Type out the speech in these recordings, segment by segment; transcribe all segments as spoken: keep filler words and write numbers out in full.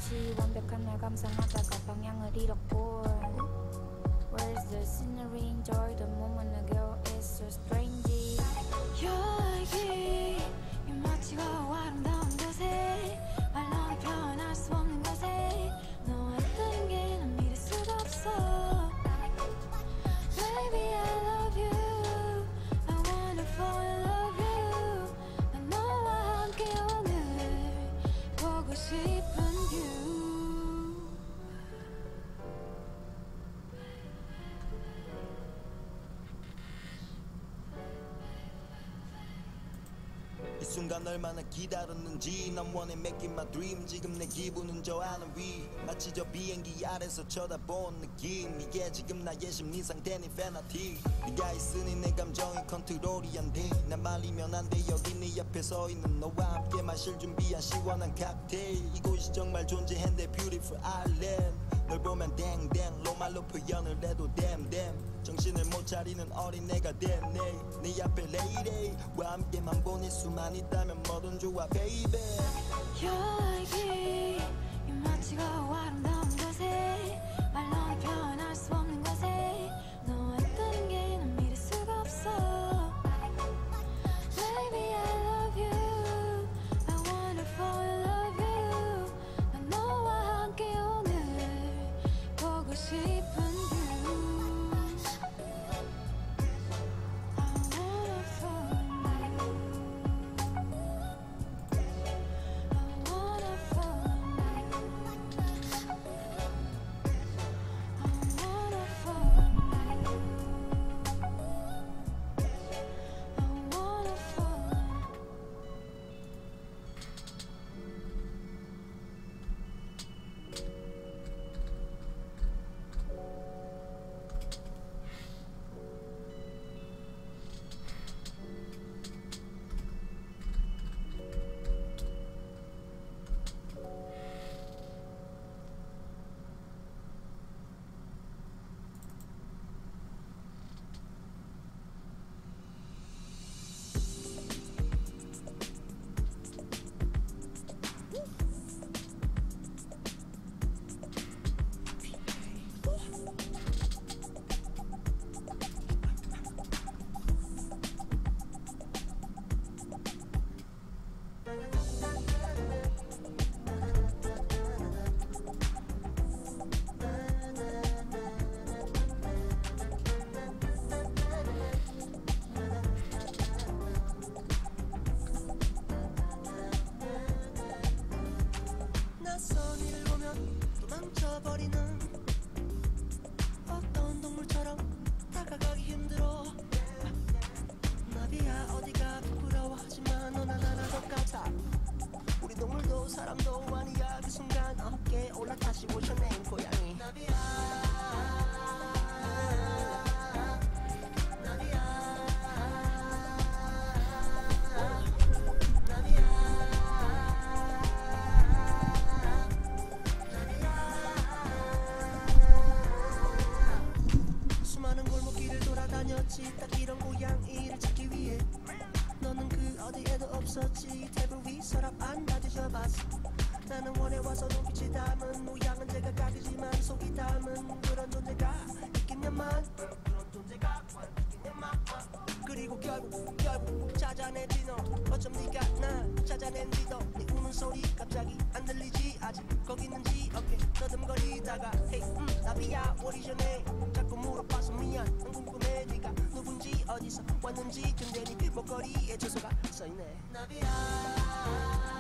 마치 완벽한 날 감상하다가 방향을 잃었고 Where's the scenery? Enjoy the moment. The girl is so strange. 여기 이 마치고 아름다운 곳에 말로 표현할 수 없는 곳에 너와 있다는 게 난 믿을 수가 없어. Baby I love you. I wanna fall in love you. 난 너와 함께 오늘 보고 싶은 view. 이 순간 얼마나 기다렸는지 난 원해 make it my dream. 지금 내 기분은 저 하늘 위 마치 저 비행기 아래서 쳐다본 느낌. 이게 지금 나의 심리 상태니 페널티. 네가 있으니 내 감정이 컨트롤이 안돼. 난 말리면 안돼. 여기 네 옆에 서 있는 너와 함께 마실 준비한 시원한 칵테일. 이곳이 정말 존재한대 beautiful island. 널 보면 땡땡 로말로 표현을 해도 damn damn. 정신을 못 차리는 어린애가 됐네. 네 앞에 레이데이와 함께만 보낼 수만 있다면 뭐든 좋아 baby. 여기 이 마치고 아름다운 곳에 말로 표현할 수 없는 곳에 너와 있다는 게 난 믿을 수가 없어. Baby I love you. I wanna fall in love you. 난 너와 함께 오늘 보고 싶은 딱 이런 고양이를 찾기 위해. 너는 그 어디에도 없었지. 테이블 위 서랍 안 다 뒤져봤어. 나는 원해 와서 눈빛이 담은 모양은 제각각이지만 속이 담은 그런 존재가 있긴야만. 그런 존재가 있긴야만. 그리고 결국 결국 찾아낸지 너. 어쩜 네가 날 찾아낸지도. 네 우는 소리 갑자기 안 들리지. 아직 거기 있는지 어깨 더듬거리다가 Hey 음 나비야 what is your name. 자꾸 물어봐서 미안. 난 궁금해 네가 누군지 어디서 왔는지. 근데 네 목걸이에 주소가 써있네. 나비야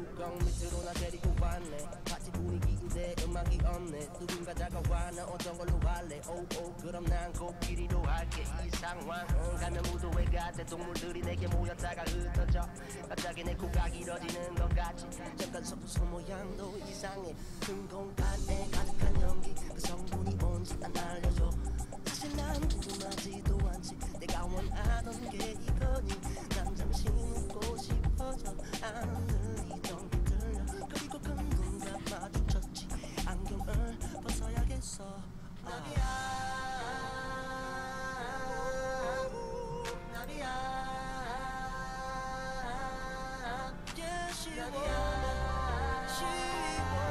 뚜껑 밑으로 나 데리고 왔네 같이 분위기인데 음악이 없네 누군가 다가와 나 어떤 걸로 할래 오오 그럼 난 코끼리로 할게 이 상황 응, 가면 무도회 같아 동물들이 내게 모였다가 흩어져 갑자기 내 코가 길어지는 것 같지 잠깐 속소 모양도 이상해 큰 공간에 가득한 연기 그 성분이 뭔지 안 알려줘 사실 난 궁금하지도 않지 내가 원하던 게 이거니 난 잠시 웃고 싶어져 안 들리던 게 들려 그리고 큰 눈과 마주쳤지 안경을 벗어야겠어 나비야 나비야 yeah, 쉬워 쉬워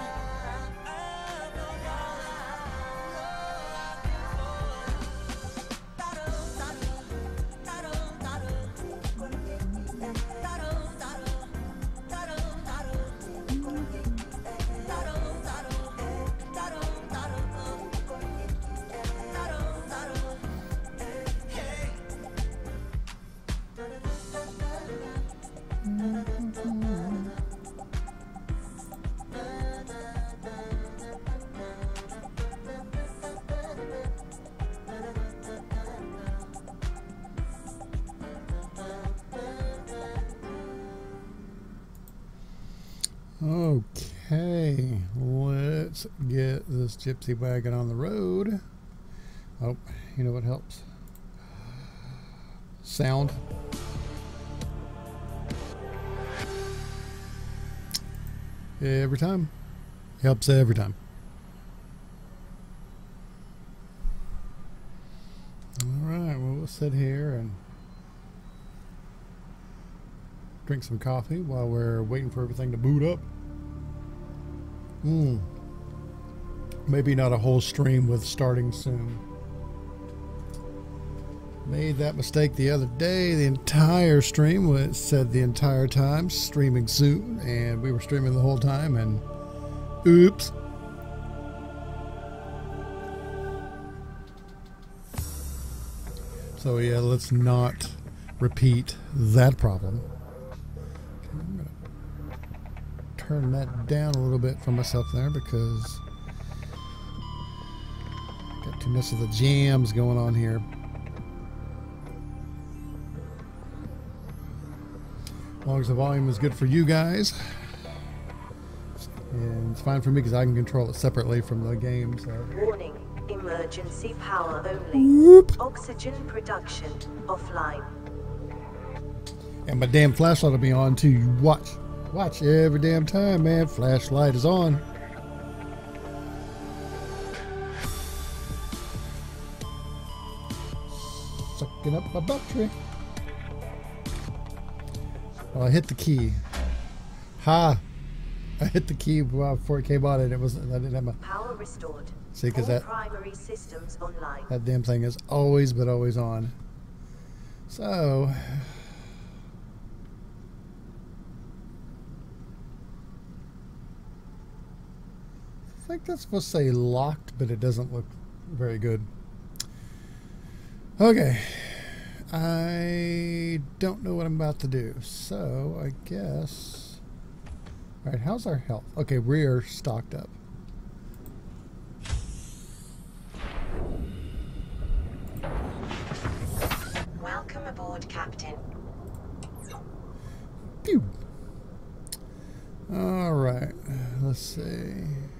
Okay, let's get this gypsy wagon on the road. Oh, you know what helps? Sound. Every time. Helps every time. Alright, well, we'll sit here and drink some coffee while we're waiting for everything to boot up. Hmm. Maybe not a whole stream with starting soon. Made that mistake the other day. The entire stream was said the entire time streaming soon, and we were streaming the whole time, and oops. So yeah, let's not repeat that problem. Okay, I'm gonna turn that down a little bit for myself there because I got too much of the jams going on here. As long as the volume is good for you guys, and it's fine for me because I can control it separately from the game. So. Warning, emergency power only. Whoop. Oxygen production offline. And my damn flashlight will be on too. You watch. Watch every damn time, man. Flashlight is on. Sucking up my battery. Well, I hit the key. Ha! I hit the key before it came on, and it was I didn't have my power restored. See, because that primary systems online. That damn thing is always but always on. So. I think that's supposed to say locked, but it doesn't look very good. Okay. I don't know what I'm about to do, so I guess... Alright, how's our health? Okay, we're stocked up. Welcome aboard, Captain. Pew! Alright, let's see...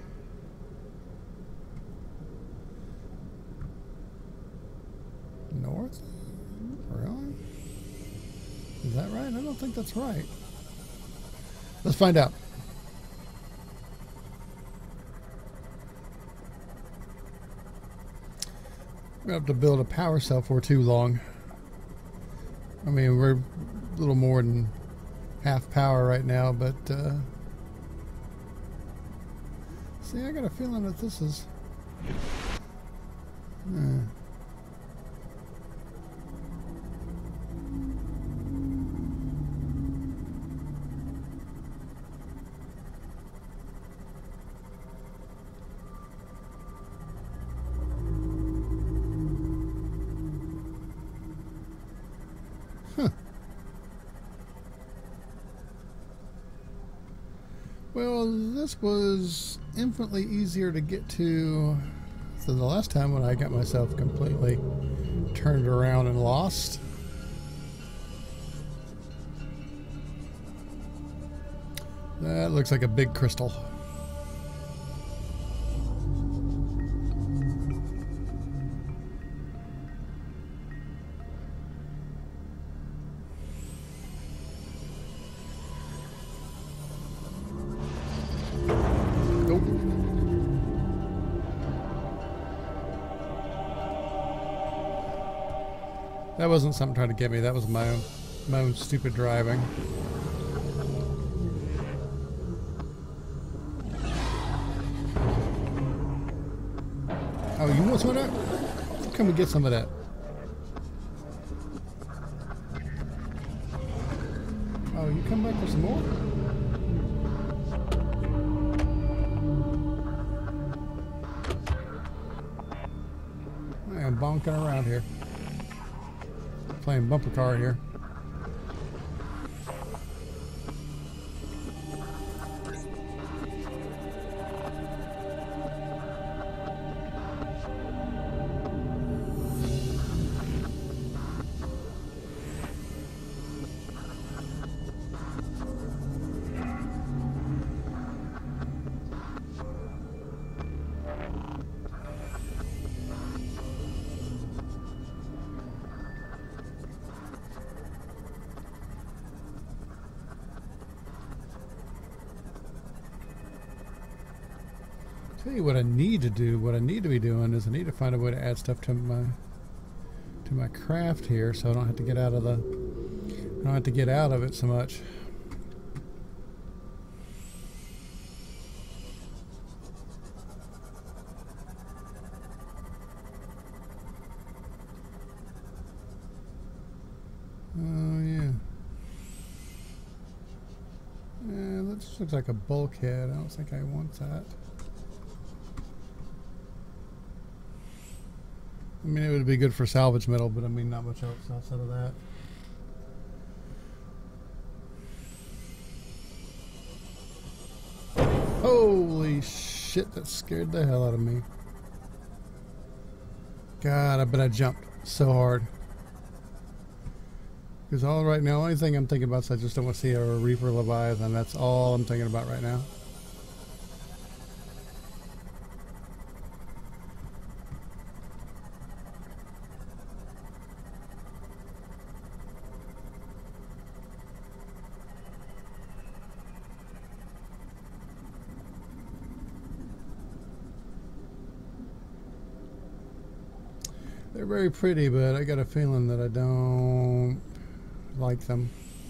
North? Really? Is that right? I don't think that's right. Let's find out. We have to build a power cell for too long. I mean, we're a little more than half power right now, but uh, see, I got a feeling that this is. Uh, Well, this was infinitely easier to get to than the last time when I got myself completely turned around and lost. That looks like a big crystal. That wasn't something trying to get me. That was my own, my own stupid driving. Oh, you want some of that? Come and get some of that. Oh, you come back for some more? I am bonking around here. Playing bumper car here. Tell you what I need to do. What I need to be doing is I need to find a way to add stuff to my to my craft here, so I don't have to get out of the I don't have to get out of it so much. Oh yeah. Yeah, that just looks like a bulkhead. I don't think I want that. I mean, it would be good for salvage metal, but I mean, not much else outside of that. Holy shit, that scared the hell out of me. God, I bet I jumped so hard. Because all right now, the only thing I'm thinking about is I just don't want to see a Reaper Leviathan. That's all I'm thinking about right now. They're very pretty, but I got a feeling that I don't like them.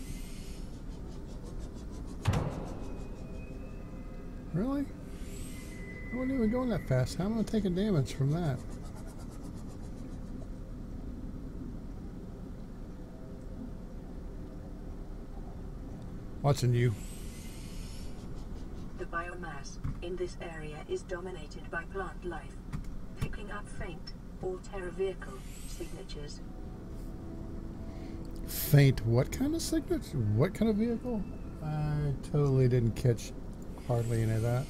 Really? I wasn't even going that fast. How am I taking damage from that? Watching you. The biomass in this area is dominated by plant life, picking up faint Alterra vehicle signatures. Faint what kind of signature? What kind of vehicle? I totally didn't catch hardly any of that.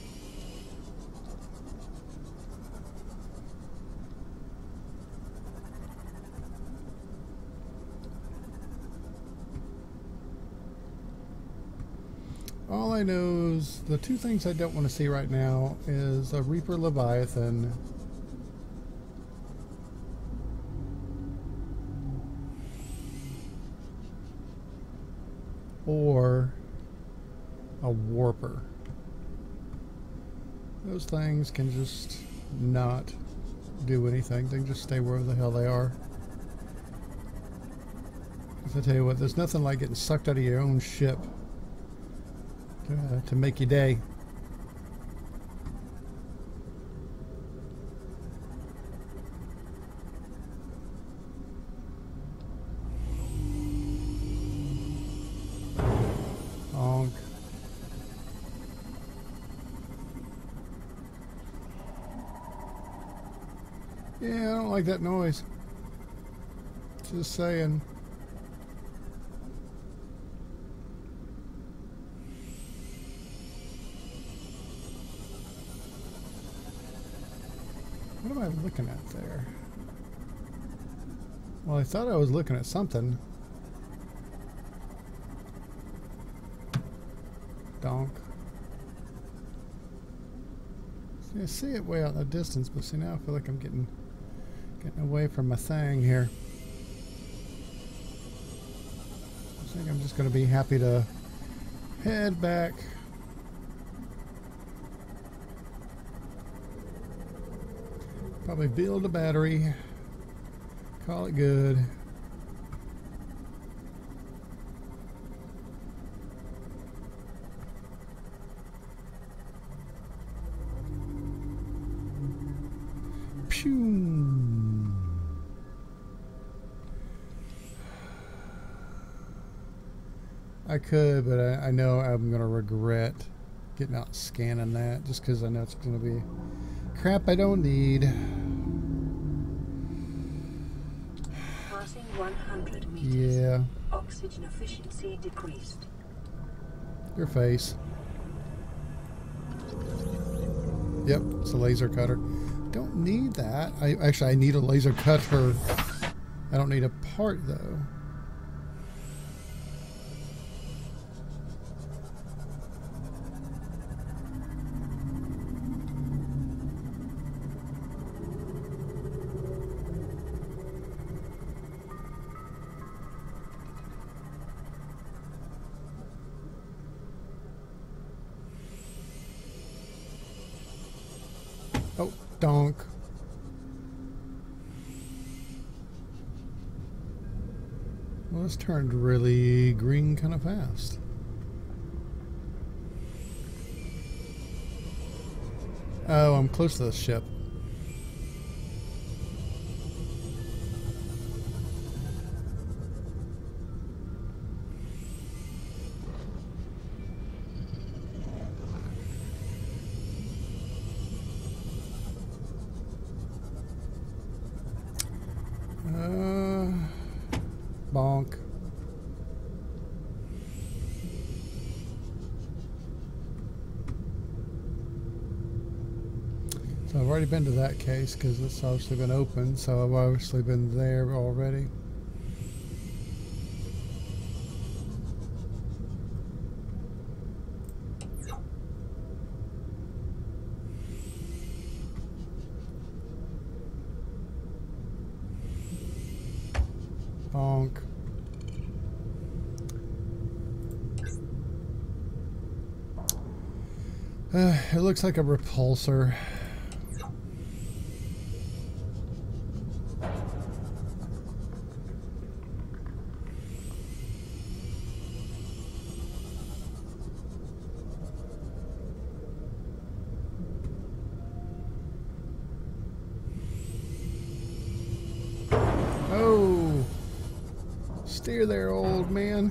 All I know is the two things I don't want to see right now is a Reaper Leviathan or a warper. Those things can just not do anything. They can just stay where the hell they are. Because I tell you what, there's nothing like getting sucked out of your own ship to, uh, to make your day. Yeah, I don't like that noise. Just saying. I looking at there? Well, I thought I was looking at something. Donk. See, I see it way out in the distance, but see now I feel like I'm getting getting away from my thing here. I think I'm just going to be happy to head back. Probably build a battery. Call it good. Pew. I could, but I, I know I'm going to regret getting out and scanning that just because I know it's going to be crap I don't need. Passing one hundred meters. Yeah. Oxygen efficiency decreased. Your face. Yep, it's a laser cutter. Don't need that. I actually I need a laser cutter. I don't need a part though. Oh, donk. Well, this turned really green kind of fast. Oh, I'm close to the ship. Uh, bonk. So I've already been to that case because it's obviously been open, so I've obviously been there already. Bonk. Uh, it looks like a repulsor. Oh, steer there, old man.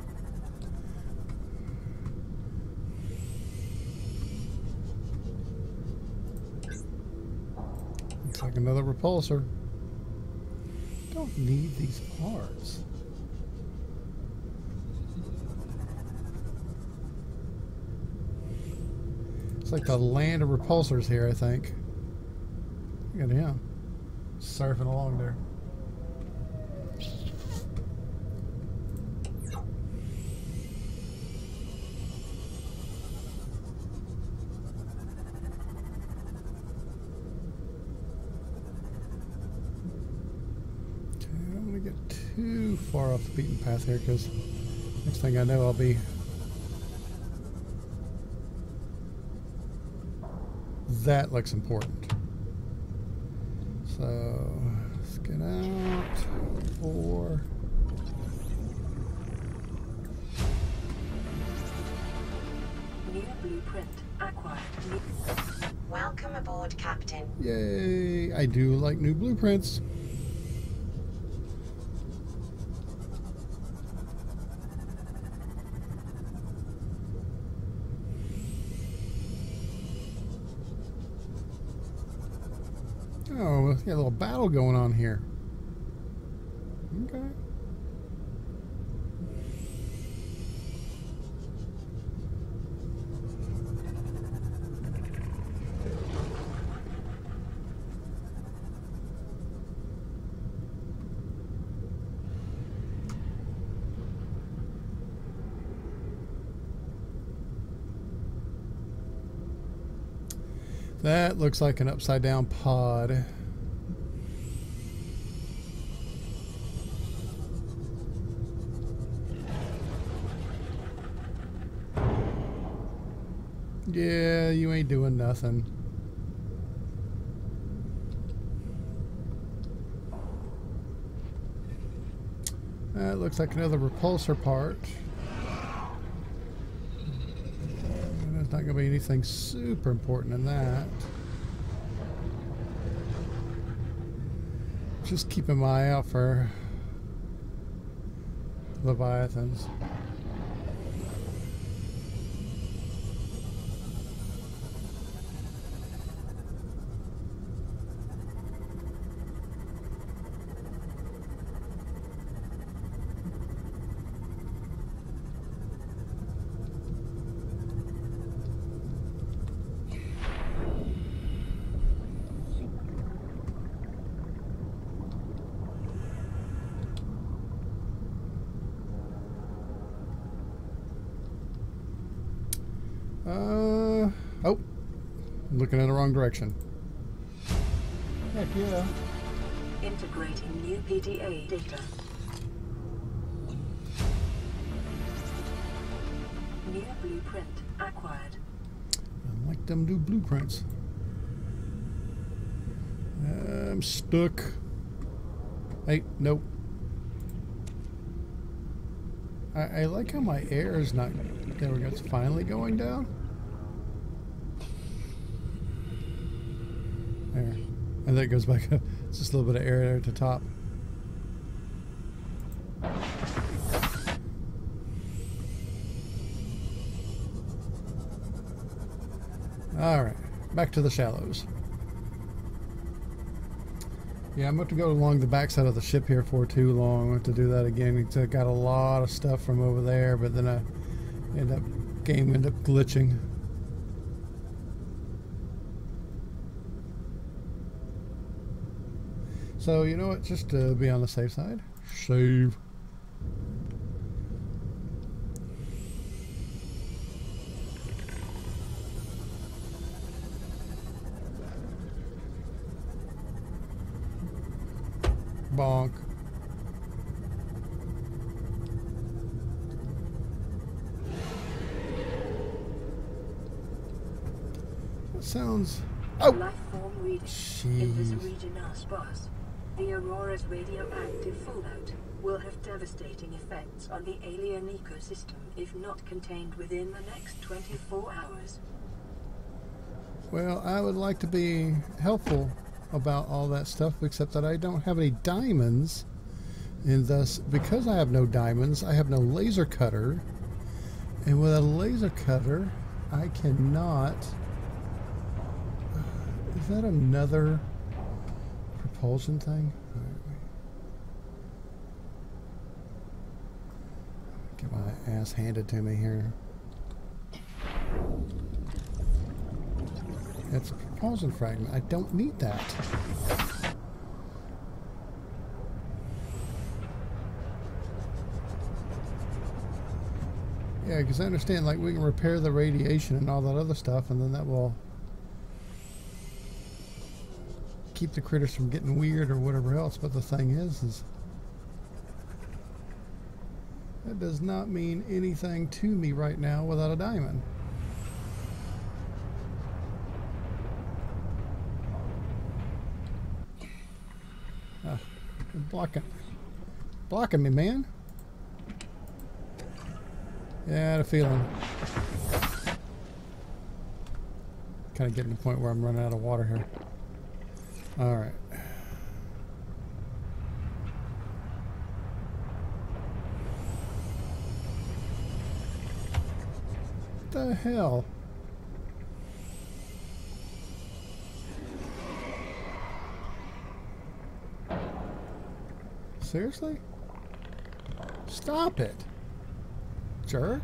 Looks like another repulsor. Don't need these parts. It's like the land of repulsors here, I think. Look at him surfing along there. Too far off the beaten path here because next thing I know I'll be that looks important. So let's get out four. New blueprint acquired. Welcome aboard, Captain. Yay! I do like new blueprints. Oh, we got a little battle going on here. Okay. That looks like an upside down pod. Yeah, you ain't doing nothing. That looks like another repulsor part. There's not going to be anything super important in that. Just keeping my eye out for Leviathans. Uh, oh, I'm looking in the wrong direction. Heck yeah. Integrating new P D A data. New blueprint acquired. I like them new blueprints. I'm stuck. Hey, nope. I, I like how my air is not... There we go, it's finally going down. There. And then it goes back up. It's just a little bit of air there at the top. Alright, back to the shallows. Yeah, I'm going to go along the backside of the ship here for too long. I have to do that again. I got a lot of stuff from over there, but then I end up game end up glitching. So you know what? Just to be on the safe side, save. Bonk. That sounds... Oh! Life form reading. In this region are sparse. The Aurora's radioactive fallout will have devastating effects on the alien ecosystem if not contained within the next twenty-four hours. Well, I would like to be helpful about all that stuff, except that I don't have any diamonds, and thus, because I have no diamonds, I have no laser cutter, and with a laser cutter, I cannot... Is that another propulsion thing? Get my ass handed to me here. It's a propulsion fragment. I don't need that. Yeah, because I understand, like, we can repair the radiation and all that other stuff, and then that will keep the critters from getting weird or whatever else. But the thing is, is that does not mean anything to me right now without a diamond. Uh, you're blocking, blocking me, man. Yeah, I had a feeling. Kind of getting to the point where I'm running out of water here. All right. What the hell? Seriously? Stop it, jerk.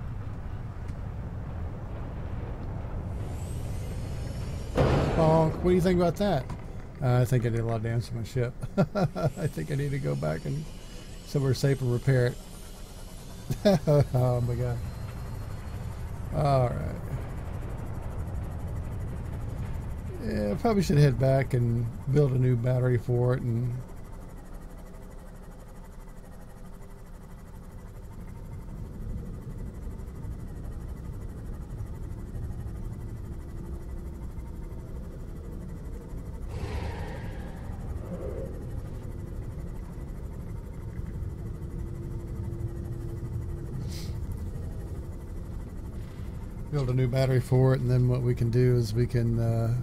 Bonk. What do you think about that? Uh, I think I did a lot of damage to my ship. I think I need to go back and somewhere safe and repair it. Oh my god. Alright. Yeah, probably should head back and build a new battery for it and build a new battery for it, and then what we can do is we can uh,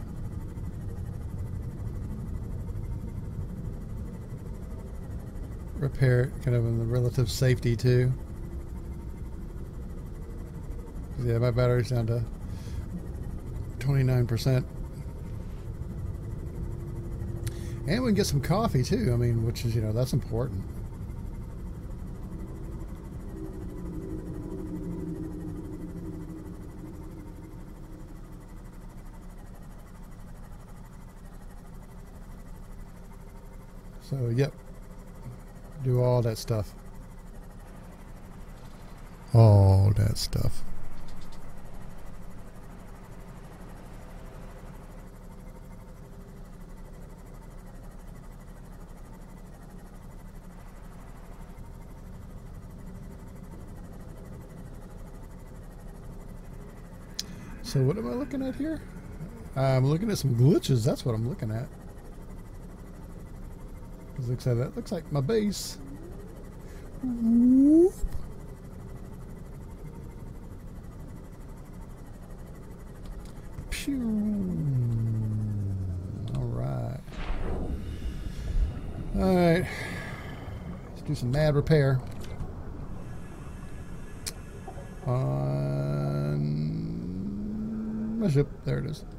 repair it kind of in the relative safety too. Yeah, my battery's down to twenty-nine percent. And we can get some coffee too, I mean, which is, you know, that's important. So, yep. Do all that stuff. All that stuff. So what am I looking at here? I'm looking at some glitches. That's what I'm looking at. Because looks like that looks like my base. Whoop. Pew. All right. All right. Let's do some mad repair. On my ship. There it is.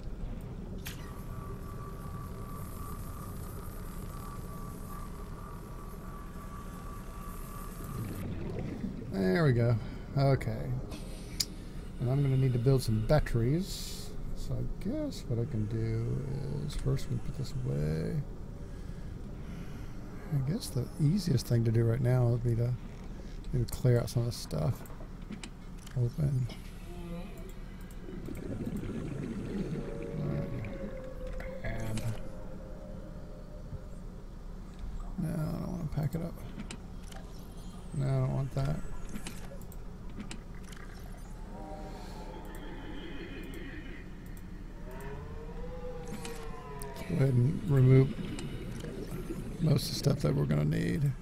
There we go. Okay. And I'm going to need to build some batteries. So I guess what I can do is first we put this away. I guess the easiest thing to do right now would be to maybe clear out some of the stuff. Open. Tab. No, I don't want to pack it up. No, I don't want that. Let's go ahead and remove most of the stuff that we're going to need.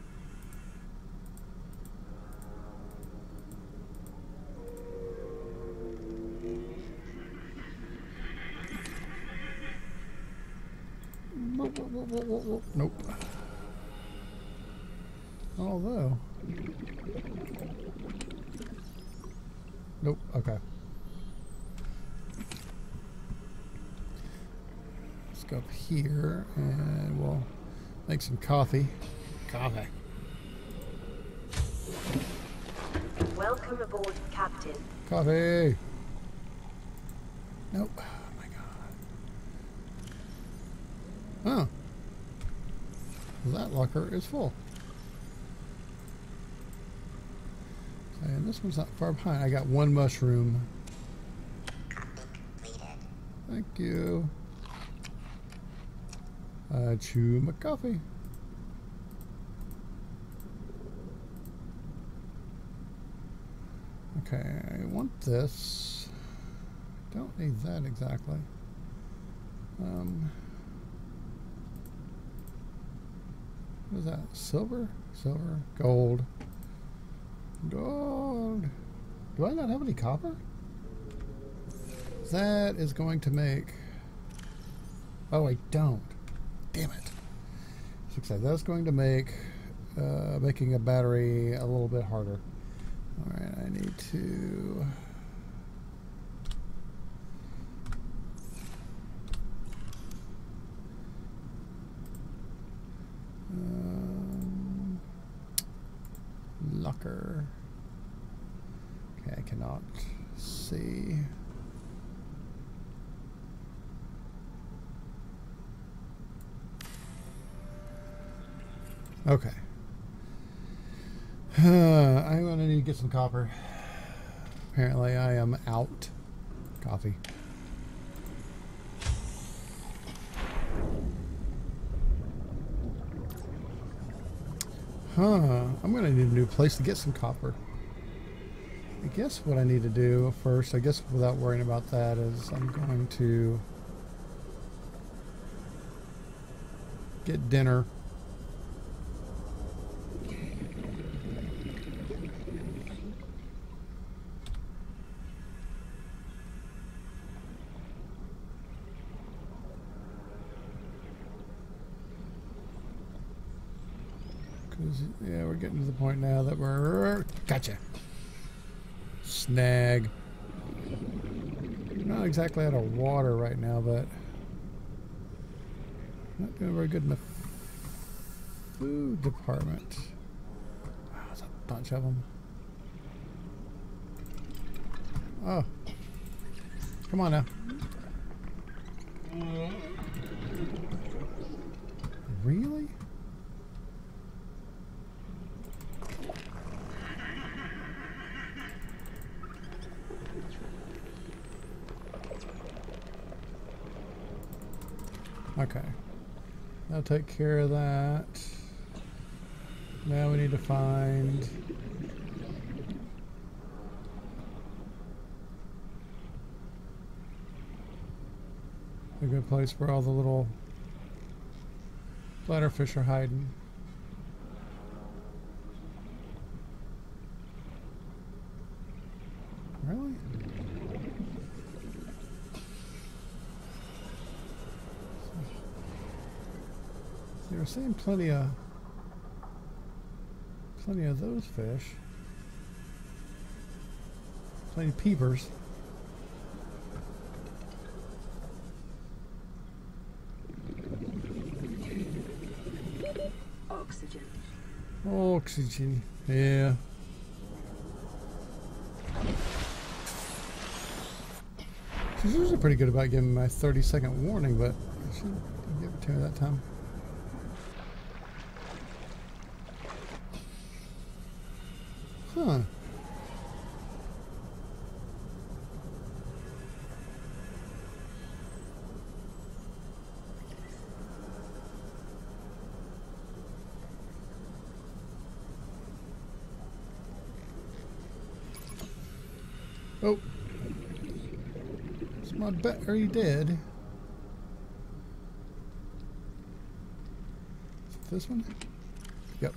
Nope. Although. Nope. Okay. Let's go up here and we'll make some coffee. Coffee. Welcome aboard, Captain. Coffee. Nope. Oh. That locker is full. And this one's not far behind. I got one mushroom. Thank you. I chew my coffee. Okay, I want this. Don't need that exactly. Um... What is that? Silver? Silver? Gold. Gold. Do I not have any copper? That is going to make... Oh, I don't. Damn it. Success. That's going to make uh, making a battery a little bit harder. Alright, I need to... Um, locker. Okay, I cannot see. Okay. Uh, I'm gonna need to get some copper. Apparently, I am out. Coffee. Huh. I'm going to need a new place to get some copper. I guess what I need to do first, I guess without worrying about that, is I'm going to get dinner. Yeah, we're getting to the point now that we're... Gotcha. Snag. Not exactly out of water right now, but... Not doing very good in the food department. Wow, there's a bunch of them. Oh. Come on now. Really? Okay, I'll take care of that. Now we need to find a good place where all the little bladderfish are hiding. Really? They were seeing plenty of plenty of those fish. Plenty of peepers. Oxygen. Oxygen. Yeah. She's usually pretty good about giving my thirty second warning, but she didn't give it to me that time. Huh. Oh. Is my battery dead? Is it this one? Yep.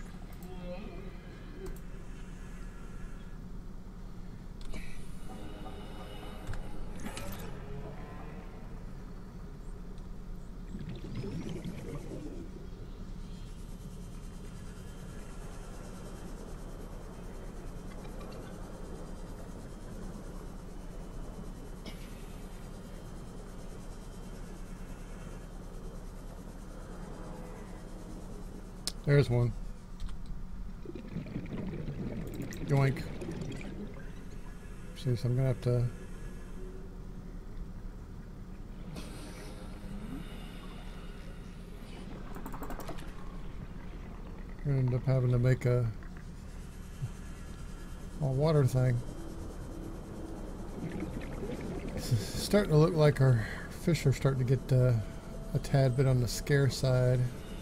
There's one. Yoink. See, so I'm gonna have to We're gonna end up having to make a a water thing. It's starting to look like our fish are starting to get uh, a tad bit on the scarce side.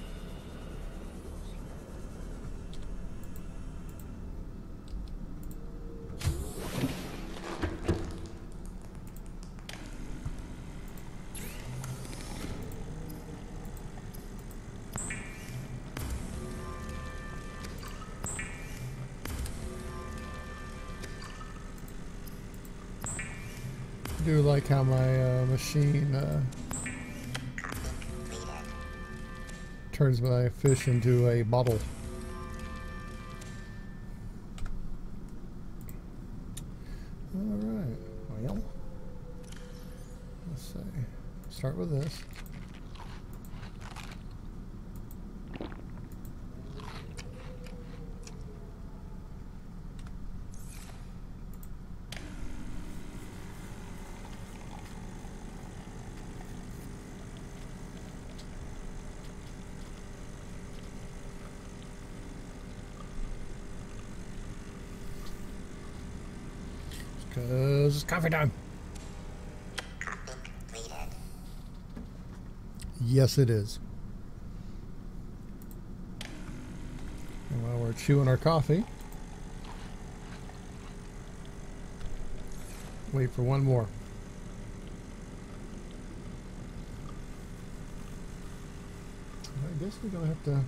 I do like how my uh, machine uh, turns my fish into a bottle. Alright, well, let's see. Start with this. Because it's coffee time. Copy completed. Yes, it is. And while we're chewing our coffee, wait for one more. I guess we're gonna have to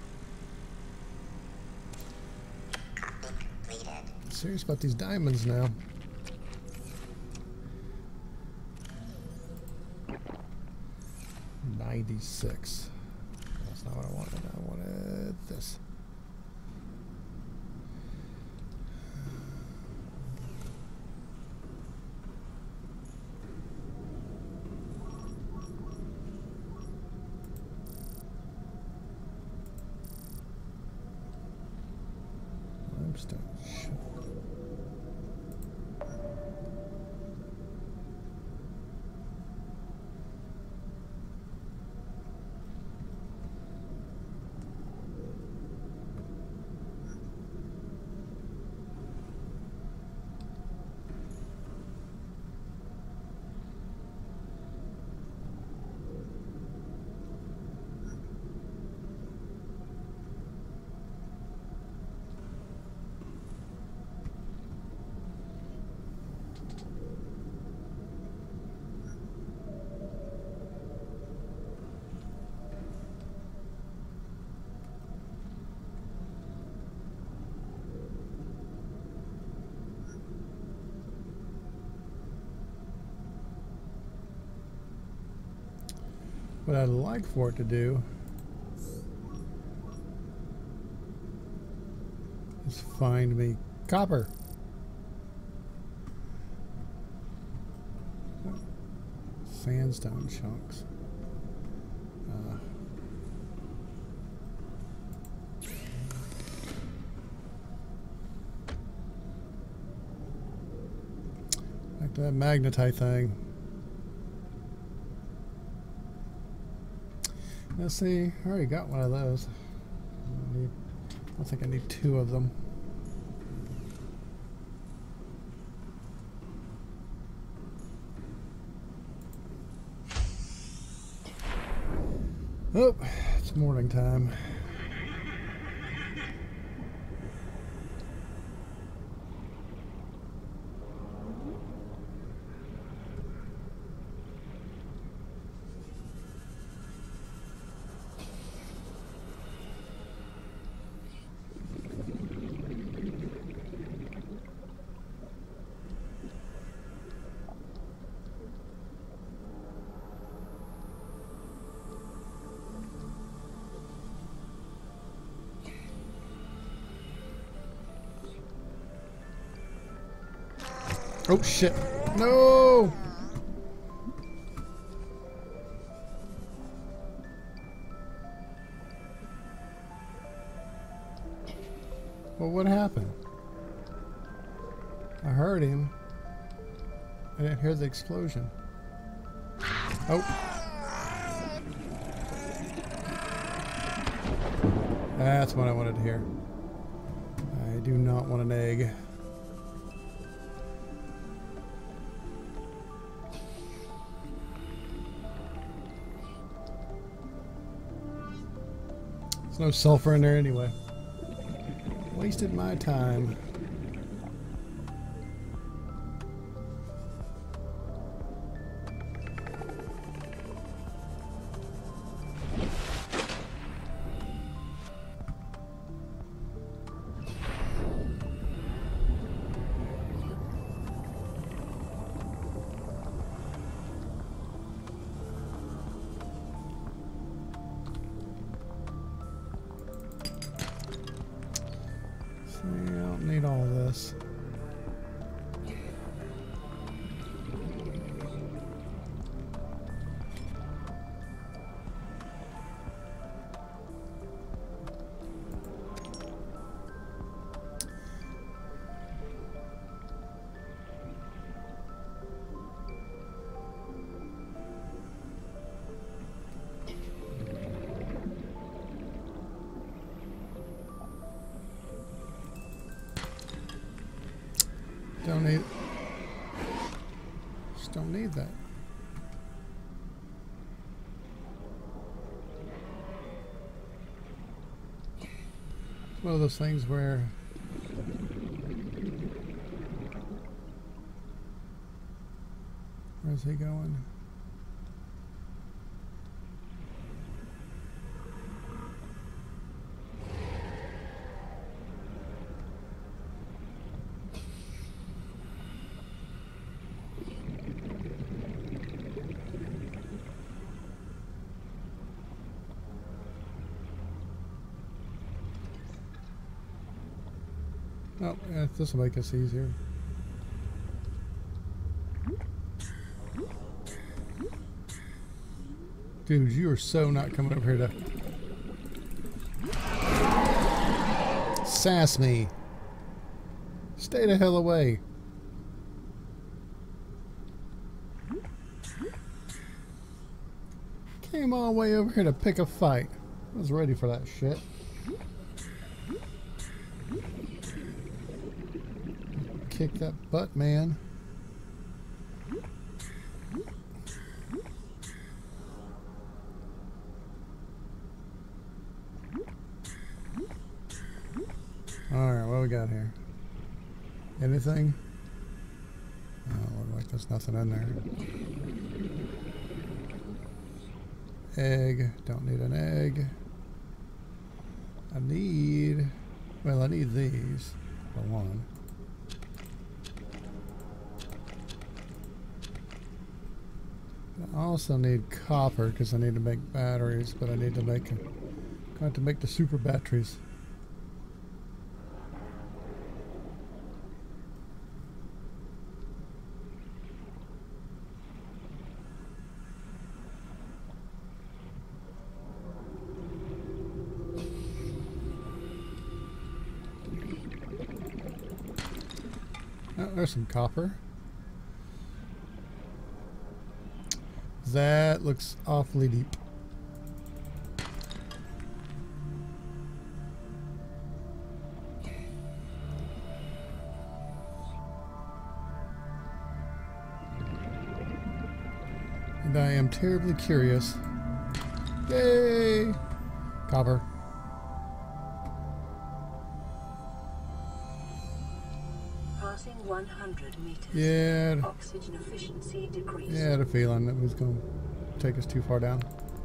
get serious about these diamonds now. ninety-six. That's not what I wanted. I wanted this. Limestone. What I'd like for it to do is find me copper. Sandstone chunks. Uh, like that magnetite thing. Let's see, I already got one of those. I, need, I think I need two of them. Oh, it's morning time. Oh shit. No! Well, what happened? I heard him. I didn't hear the explosion. Oh. That's what I wanted to hear. I do not want an egg. There's no sulfur in there anyway. Wasted my time. I don't need all this. Don't need, just don't need that. one of those things where where's he going? Oh, yeah, this will make us easier. Dude, you are so not coming over here to sass me. Stay the hell away. Came all the way over here to pick a fight. I was ready for that shit. Kick that butt, man. Alright, what we got here? Anything? Oh, looks like there's nothing in there. Egg. Don't need an egg. I need... Well, I need these for one. I also need copper because I need to make batteries, but I need to make got to make the super batteries. Oh, there's some copper. That looks awfully deep. And I am terribly curious. Yay! Copper. Passing one hundred meters. Yeah. Oxygen efficiency decreased. Yeah, I had a feeling that was going to take us too far down.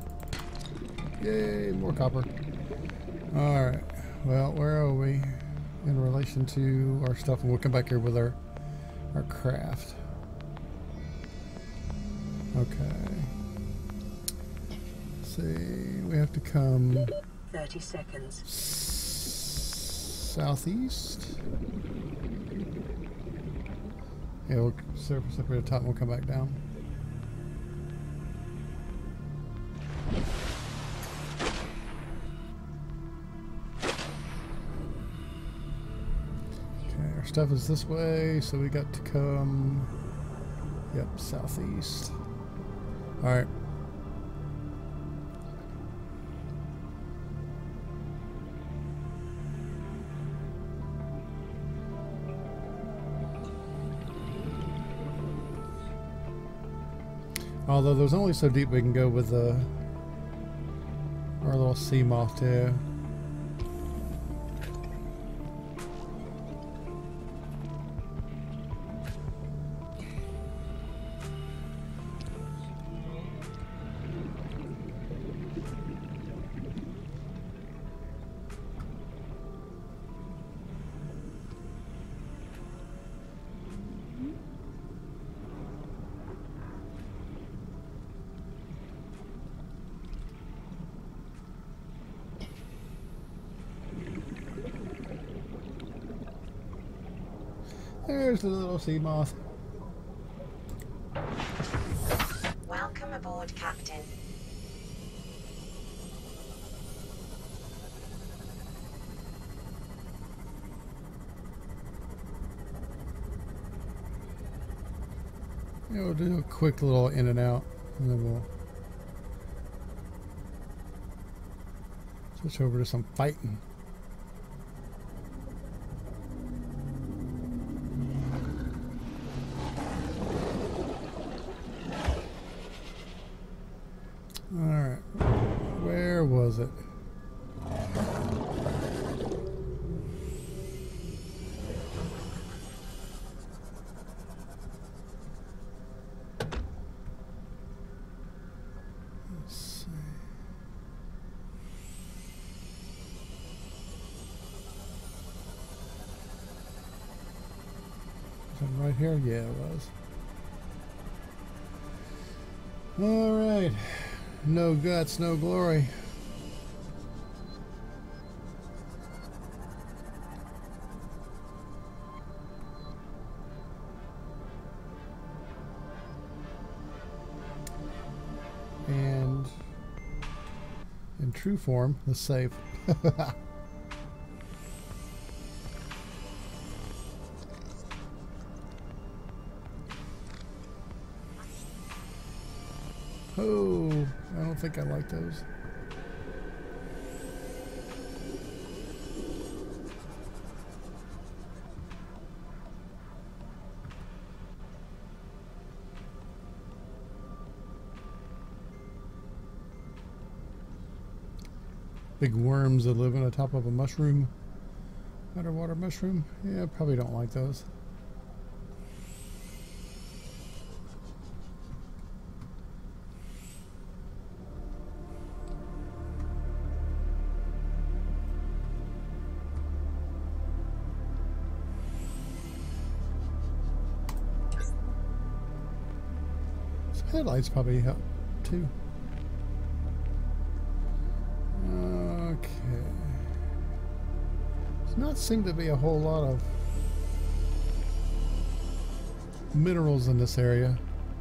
Yay, more copper. Alright, well, where are we in relation to our stuff? And we'll come back here with our, our craft. Okay. Let's see, we have to come... thirty seconds. Southeast? Yeah, we'll surface up here at the top and we'll come back down. Okay, our stuff is this way, so we got to come, yep, southeast. Alright. Although there's only so deep we can go with the our little sea moth too. There's the little sea moth. Welcome aboard, Captain. Yeah, we'll do a quick little in and out, and then we'll switch over to some fighting. Alright, where was it? Something right here? Yeah, it was. Alright. No guts, no glory. And in true form, the safe. Oh, I don't think I like those. Big worms that live on the top of a mushroom. Underwater mushroom. Yeah, probably don't like those. Some headlights probably help too. Okay. Does not seem to be a whole lot of minerals in this area.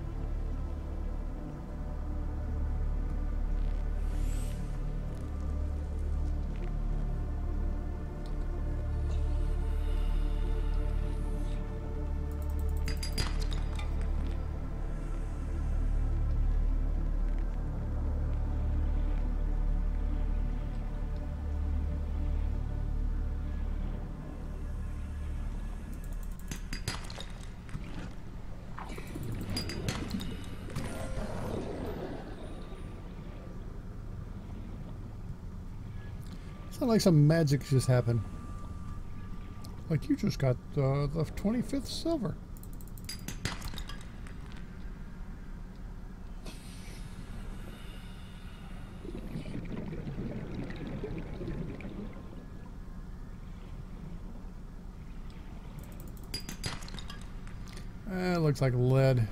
Sounds like some magic just happened. Like you just got uh, the twenty-fifth silver. Uh, looks like lead.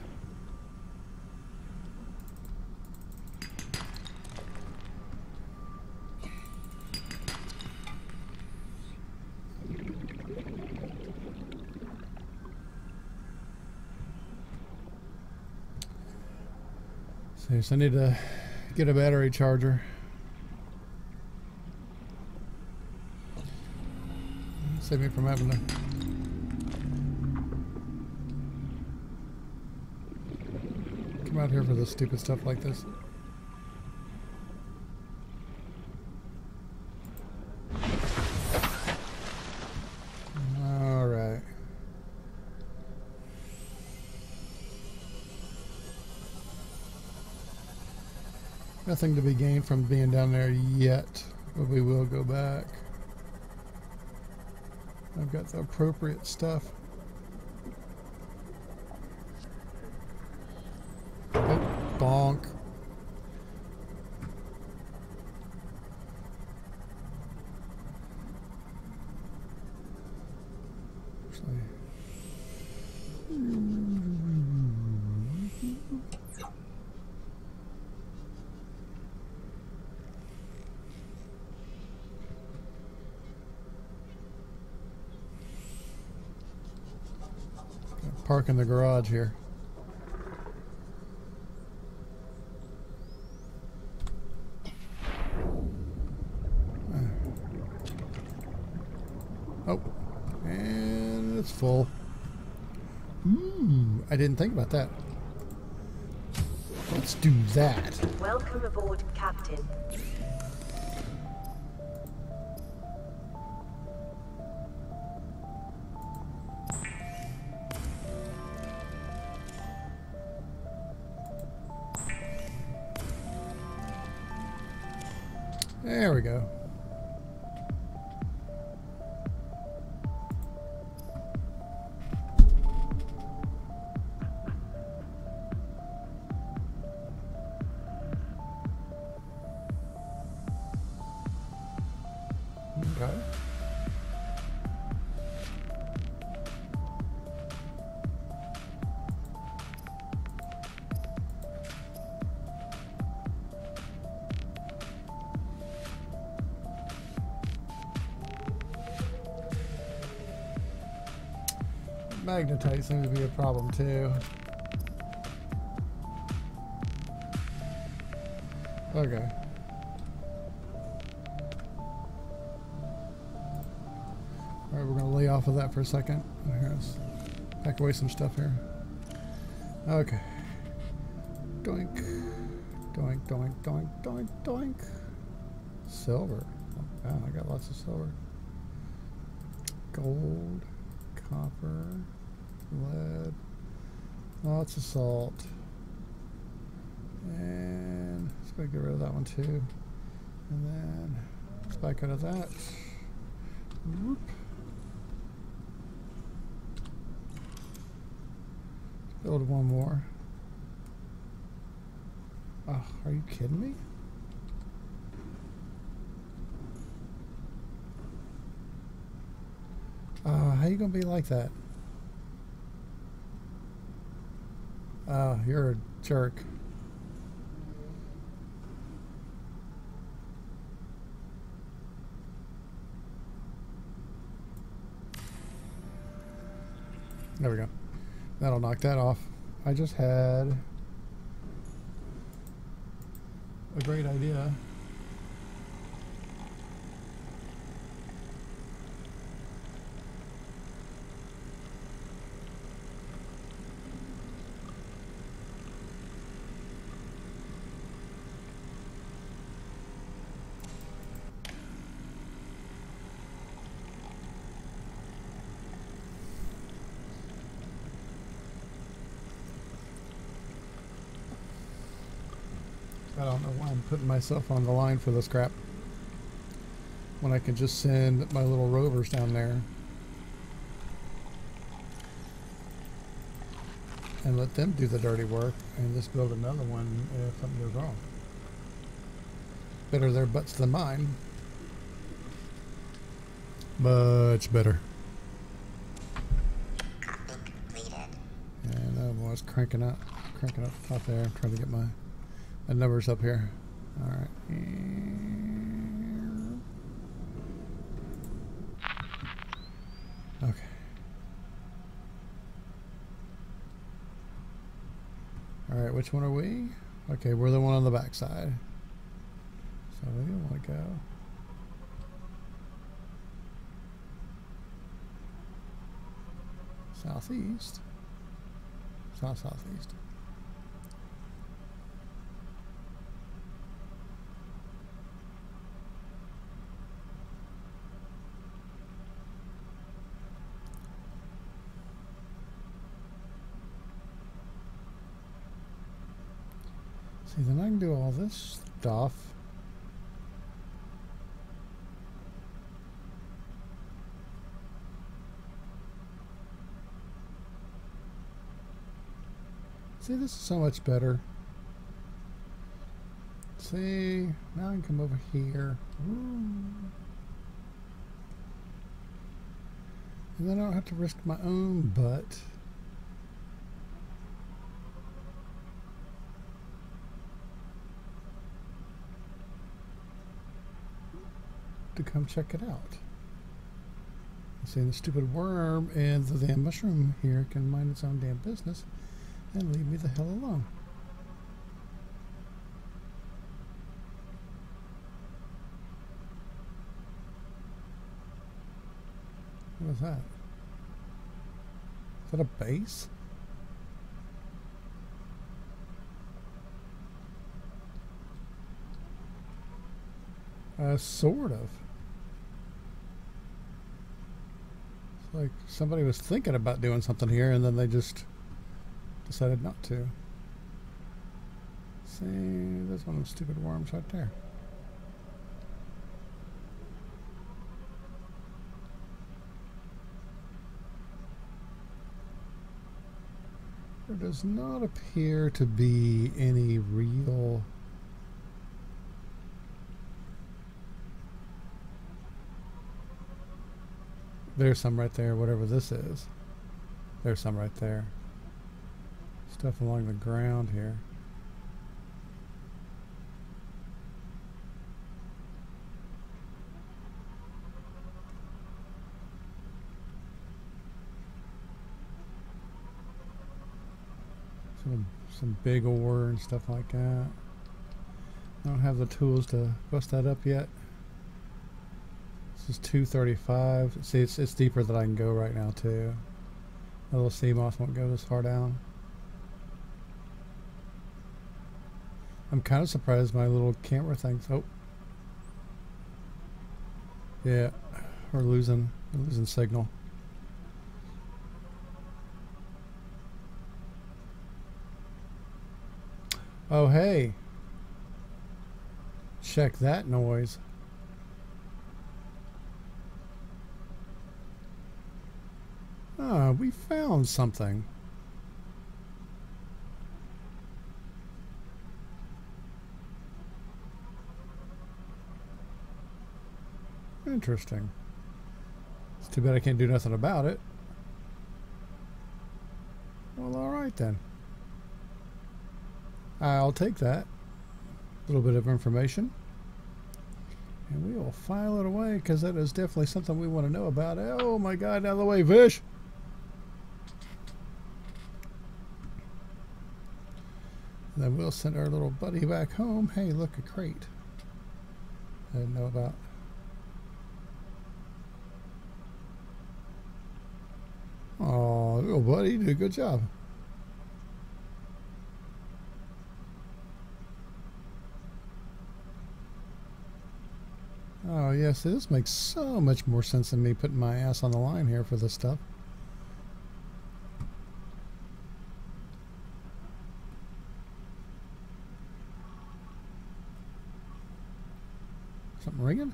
So I need to get a battery charger. Save me from having to come out here for this stupid stuff like this. All right. Nothing to be gained from being down there yet, but we will go back. I've got the appropriate stuff. Oh, bonk. Actually. Park in the garage here. Oh, and it's full. Ooh, I didn't think about that. Let's do that. Welcome aboard, Captain. There we go. Okay. Magnetite seems to be a problem too. Okay. Alright, we're gonna lay off of that for a second. Let's pack away some stuff here. Okay. Doink. Doink, doink, doink, doink, doink. Silver. Oh, wow, I got lots of silver. Gold, copper, lead, lots of salt. And let's go get rid of that one too. And then let's back out of that. Whoop. Let's build one more. Oh, are you kidding me? Uh, how you gonna be like that? Uh, you're a jerk. There we go. That'll knock that off. I just had a great idea. I don't know why I'm putting myself on the line for this crap when I can just send my little rovers down there and let them do the dirty work and just build another one if something goes wrong. Better their butts than mine. Much better. And I was cranking up, cranking up top there, trying to get my The numbers up here. All right. Okay. All right, which one are we? Okay, we're the one on the back side. So we don't want to go. Southeast. South southeast. See, then I can do all this stuff. See, this is so much better. See, now I can come over here. Ooh. And then I don't have to risk my own butt. To come check it out. See, the stupid worm and the damn mushroom here can mind its own damn business and leave me the hell alone. What is that? Is that a base? Uh, sort of. It's like somebody was thinking about doing something here and then they just decided not to. See, there's one of those stupid worms right there. There does not appear to be any real There's some right there, whatever this is. There's some right there. Stuff along the ground here. some, some big ore and stuff like that. I don't have the tools to bust that up yet. This is two thirty-five. See, it's, it's deeper than I can go right now too. The little sea moss won't go this far down. I'm kind of surprised my little camera things. Oh, yeah, we're losing, we're losing signal. Oh, hey, check that noise. Ah, we found something. Interesting. It's too bad I can't do nothing about it. Well, alright then. I'll take that little bit of information and we will file it away, because that is definitely something we want to know about. Oh my god, out of the way, fish! Then we'll send our little buddy back home. Hey, look, a crate I didn't know about. Oh, little buddy, you did a good job. Oh yes, this makes so much more sense than me putting my ass on the line here for this stuff. Something ringing?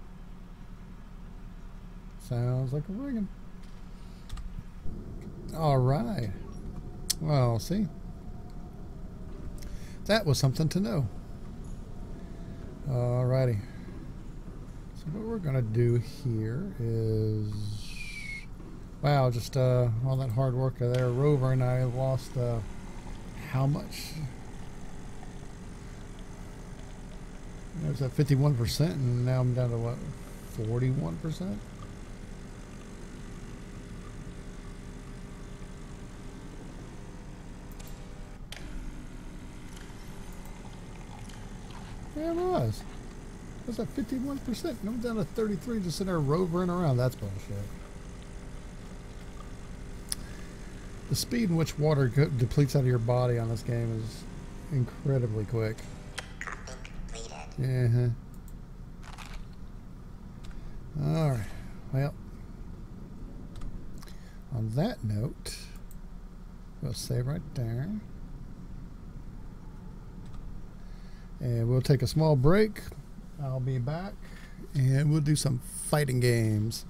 Sounds like a ringing. All right. Well, see, that was something to know. All righty. So what we're gonna do here is, wow, just uh, all that hard work there, Rover and I lost uh, how much? I was at fifty-one percent, and now I'm down to what, forty-one percent? Yeah, it was. I was at fifty-one percent, and I'm down to thirty-three, just sitting there rovering around. That's bullshit. The speed in which water depletes out of your body on this game is incredibly quick. Uh-huh. Alright. Well, on that note, we'll save right there. And we'll take a small break. I'll be back and we'll do some fighting games.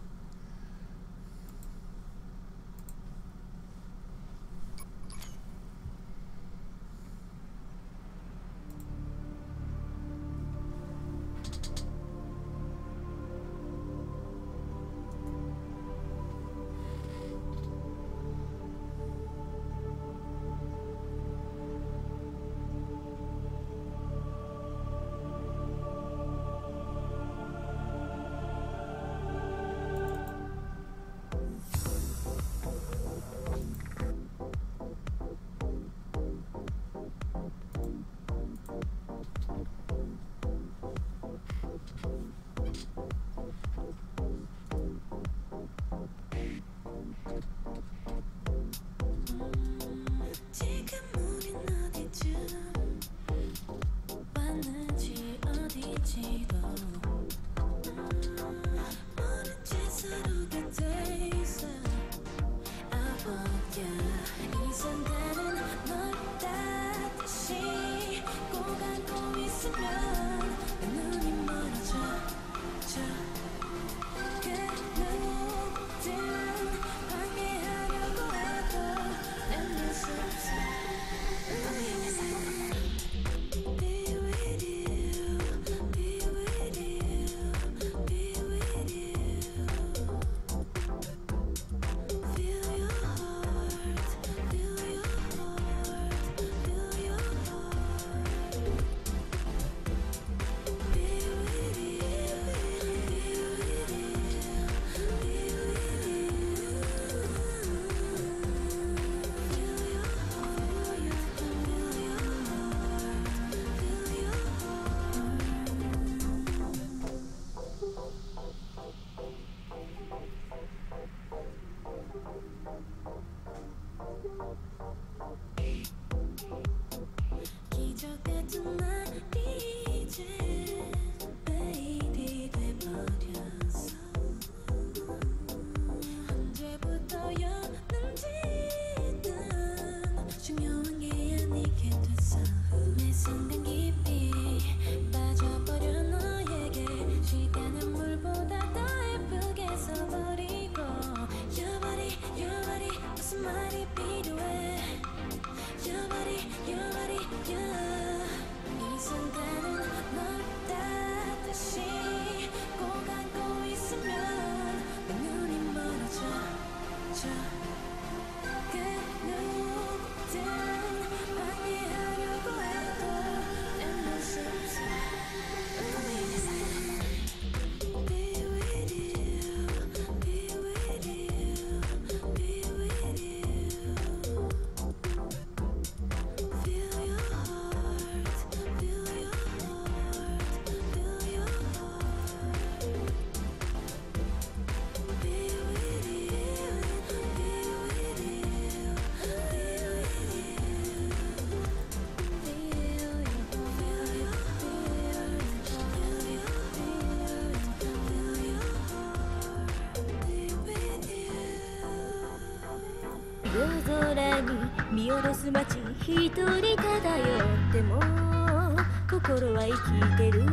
見下ろす街一人漂っても心は生きてる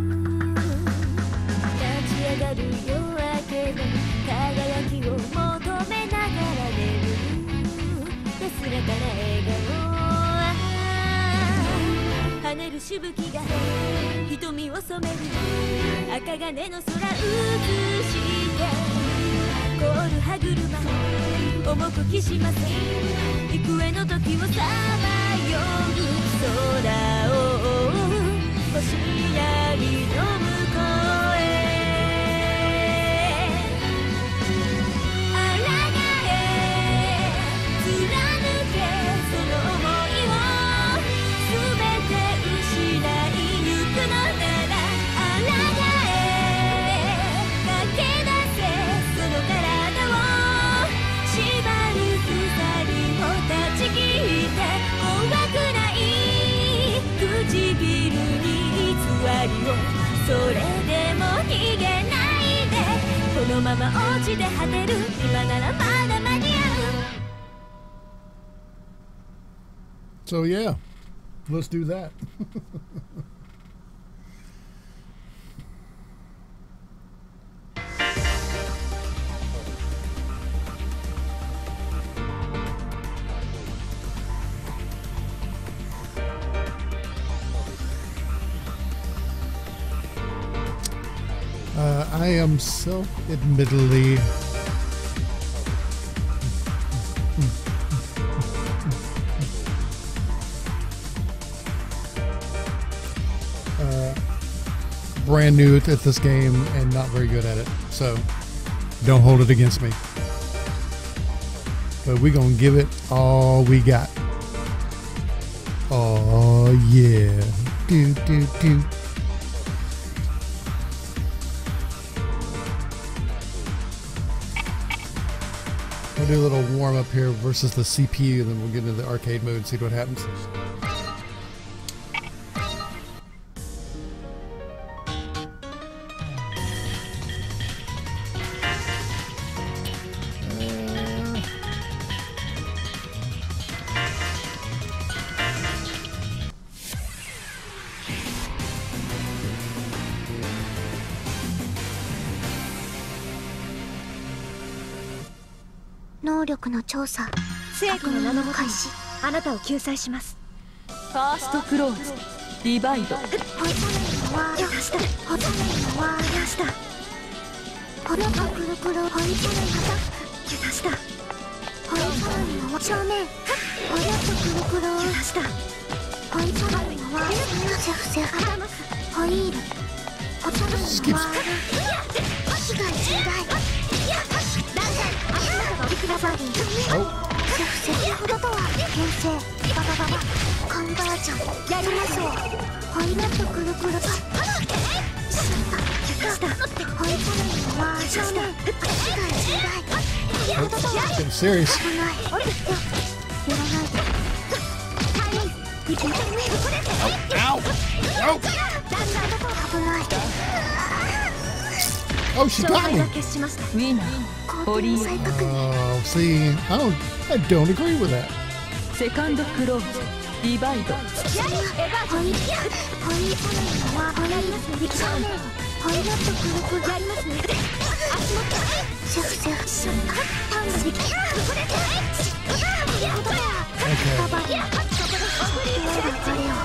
立ち上がる夜明けの輝きを求めながら眠る安らかな笑顔跳ねるしぶきが瞳を染める赤金の空映して凍る歯車重くきしませ幾重の時をさまよう空を星闇の向こうへあらがえ貫けその想いを全て失いゆくのならあらがえ駆け出せその体を縛る鎖を断ち切って怖くない唇に偽りをそれでも逃げないでこのまま落ちて果てる今ならまだ間に合う So yeah, let's do that. Uh, I am self-admittedly uh, brand new at this game and not very good at it, so don't hold it against me. But we're gonna give it all we got. Oh yeah, do do do. We'll do a little warm up here versus the C P U, then we'll get into the arcade mode and see what happens. Uh, 能力の調査正義の名のもとに開始あなたを救済しますファーストクローズディバイドホイトメンのワー出したホイトメンのワー出したホイトクルクルホイトメンアタック出したホイトメンの正面ホイトクルクル出したホイトメンのワーセフセフホイールホイトメンのワー被害重大先ほどとは編成ババババコンバージョンやりましょうホイラットくるくるパッしたホイトメンのワー正面被害重大先ほどとは Getting serious. 危ないやらないでタイミングこれ Ow! Ow! 危ない Oh, she got me. 決しましたウィナー後転再確認 Oh, see, I don't, I don't agree with that. セカンドクローズディバイドホイホイホイトメンのワーやりますね正面ホイラットくるくるやりますね足元セフセフタンができるこれやことやババやここで送りつけよ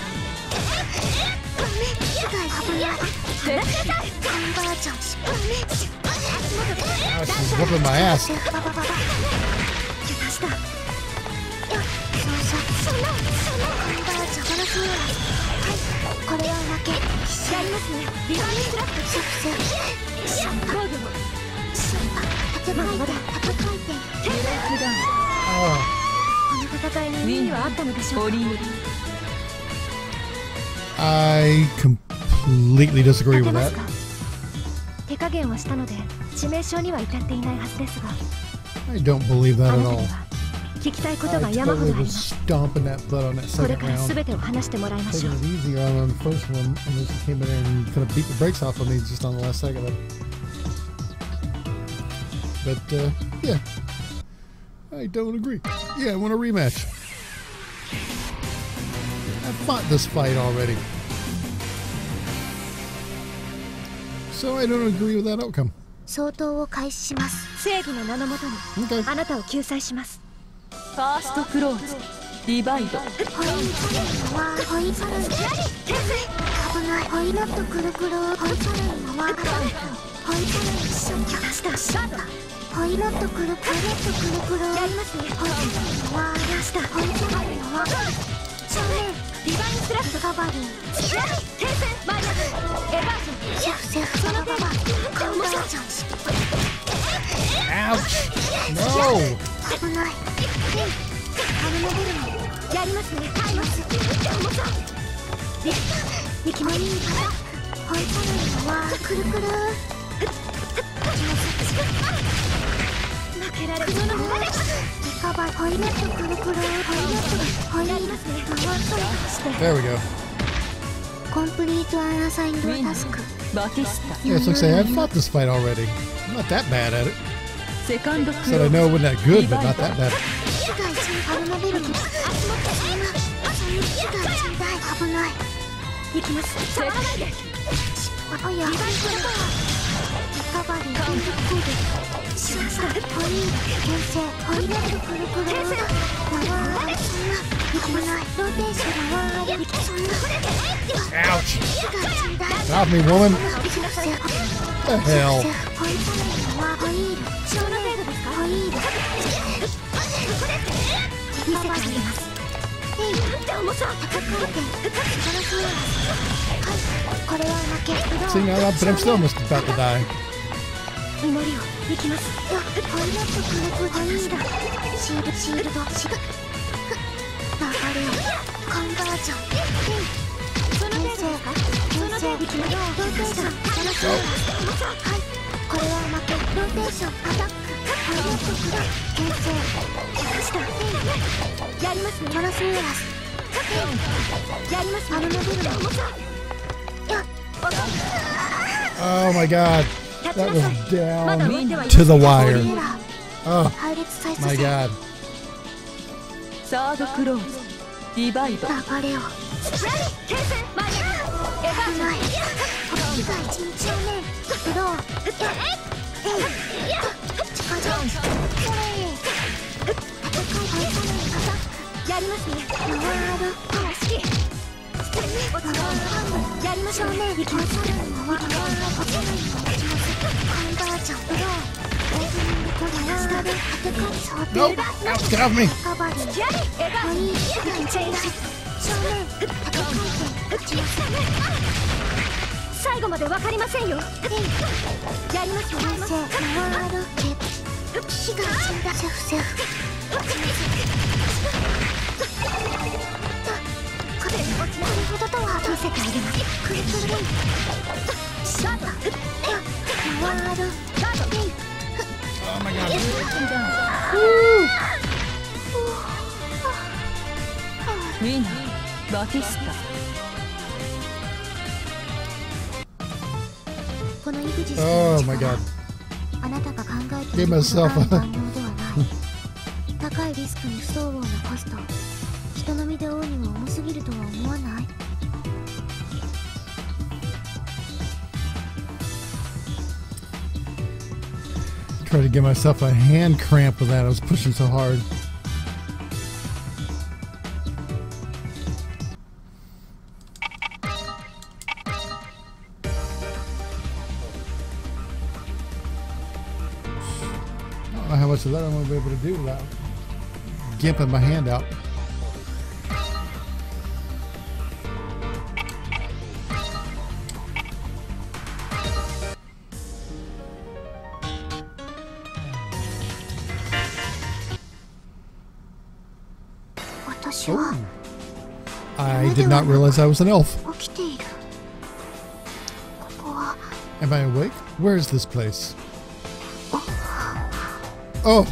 ごめん被害危ないコンバージョンごめん足元 Oh, she's whooping my ass. ババババ出したよっそうそうそのそのコンバージョンガラスウェアはいこれは負けやりますねリバースラップセフセフシャンパゴードもシャンパ縦回転縦回転ブレイクダウン Oh, この戦いに意味はあったのでしょうか I completely disagree 立て with ま that. すか手加減はしたので致命傷には至っていないはずですが I don't believe that あ at なた all. には聞きたいこと I が山ほど totally ありま was す stomping that butt on that これ second から round. 全てを話してもらいましょ Taking う it easy on the first one, and then she came in there and kind of beat the brakes off of me just on the last second. But uh, yeah, I don't agree. Yeah, I want a rematch. fought this fight already. So I don't agree with that outcome. 相当を開始します。正義の名のもとに Okay. あなたを救済します。 ファーストクローズディバイド。 ホイーはホイサラン危ない。ホイナットくるくるホイサランはホイサラン一緒にキャラしたシャッタホイナットくるくるホイナットくるくるやりますね。ホイサランはやしたホイサランは正面ディバインスラッシュカバリー停戦マイナスエバージョンシェフセフそのカバーカウンバージョン Ouch! No! 危ない。あれも出るのやりますね。タイマス重さで行きまいいからホイサランはくるくる負けられるそのままでリカバーホイネットくるくるホイネットホイやりますね。して There we go. コンプリートアンアサインドタスクバティスタ。 Yeah, it's like saying I've fought this fight already. I'm not that bad at it. セカンドクロ Said I ーズ know it wasn't that good, but not that bad. 被害中アルマベルに足元そんな被害中大危ない。行きます触らないであやリカバリー電力コードしましたホイール牽制ホイールくるくる回るそんな行きますローテーション回るそんな Ouch! 被害中大 Stop me, woman! What the hell? ホイールはホイール正面ホイール見せてあげます。えい重さ高回転ガラスウェアはいこれは負け See, now but I'm still almost about to die. 祈りを行きますよホイナットくるくるホイールシールシールドシル流れをコンバージョンその程度ですかその程度行きましょうローテーションガラスウェアはいこれは負けローテーションアタックホイナットくる牽制来ましたやりますねガラスウェアスやりますアルマベルの重さや Oh my god. That was down to the wire. Oh 配列再 my 生 god. サードクローズディバイド。 流れを停戦マイナスエバーない被害人正面ブローえい近づくそれ戦い返さない方やりますね回るほら好きやりましょうね行きます回る回る落ちないの落ちますコンバージョンブローオープニングこれは回る当てかい想定 Nope! Get off me! カバリーエバーいい被害チェンジ正面縦回転打ちます最後まで分かりませんよやりますよ回る被害チェンジセフセフこれ落ちないほどとは見せてあげますクリクルリンシャッター回るガードピン Oh my god. ウィナーバティスタ。 この EXIST の Oh 力 my god. あなたが考えてい Gave ることが myself あ a る万能ではない高いリスクに不相応なコスト人の身で追うには重すぎるとは思わない Tried to give myself a hand cramp with that. I was pushing so hard. I don't know how much of that I'm going to be able to do without gimping my hand out. Oh. I did not realize I was an elf. Am I awake? Where is this place? Oh!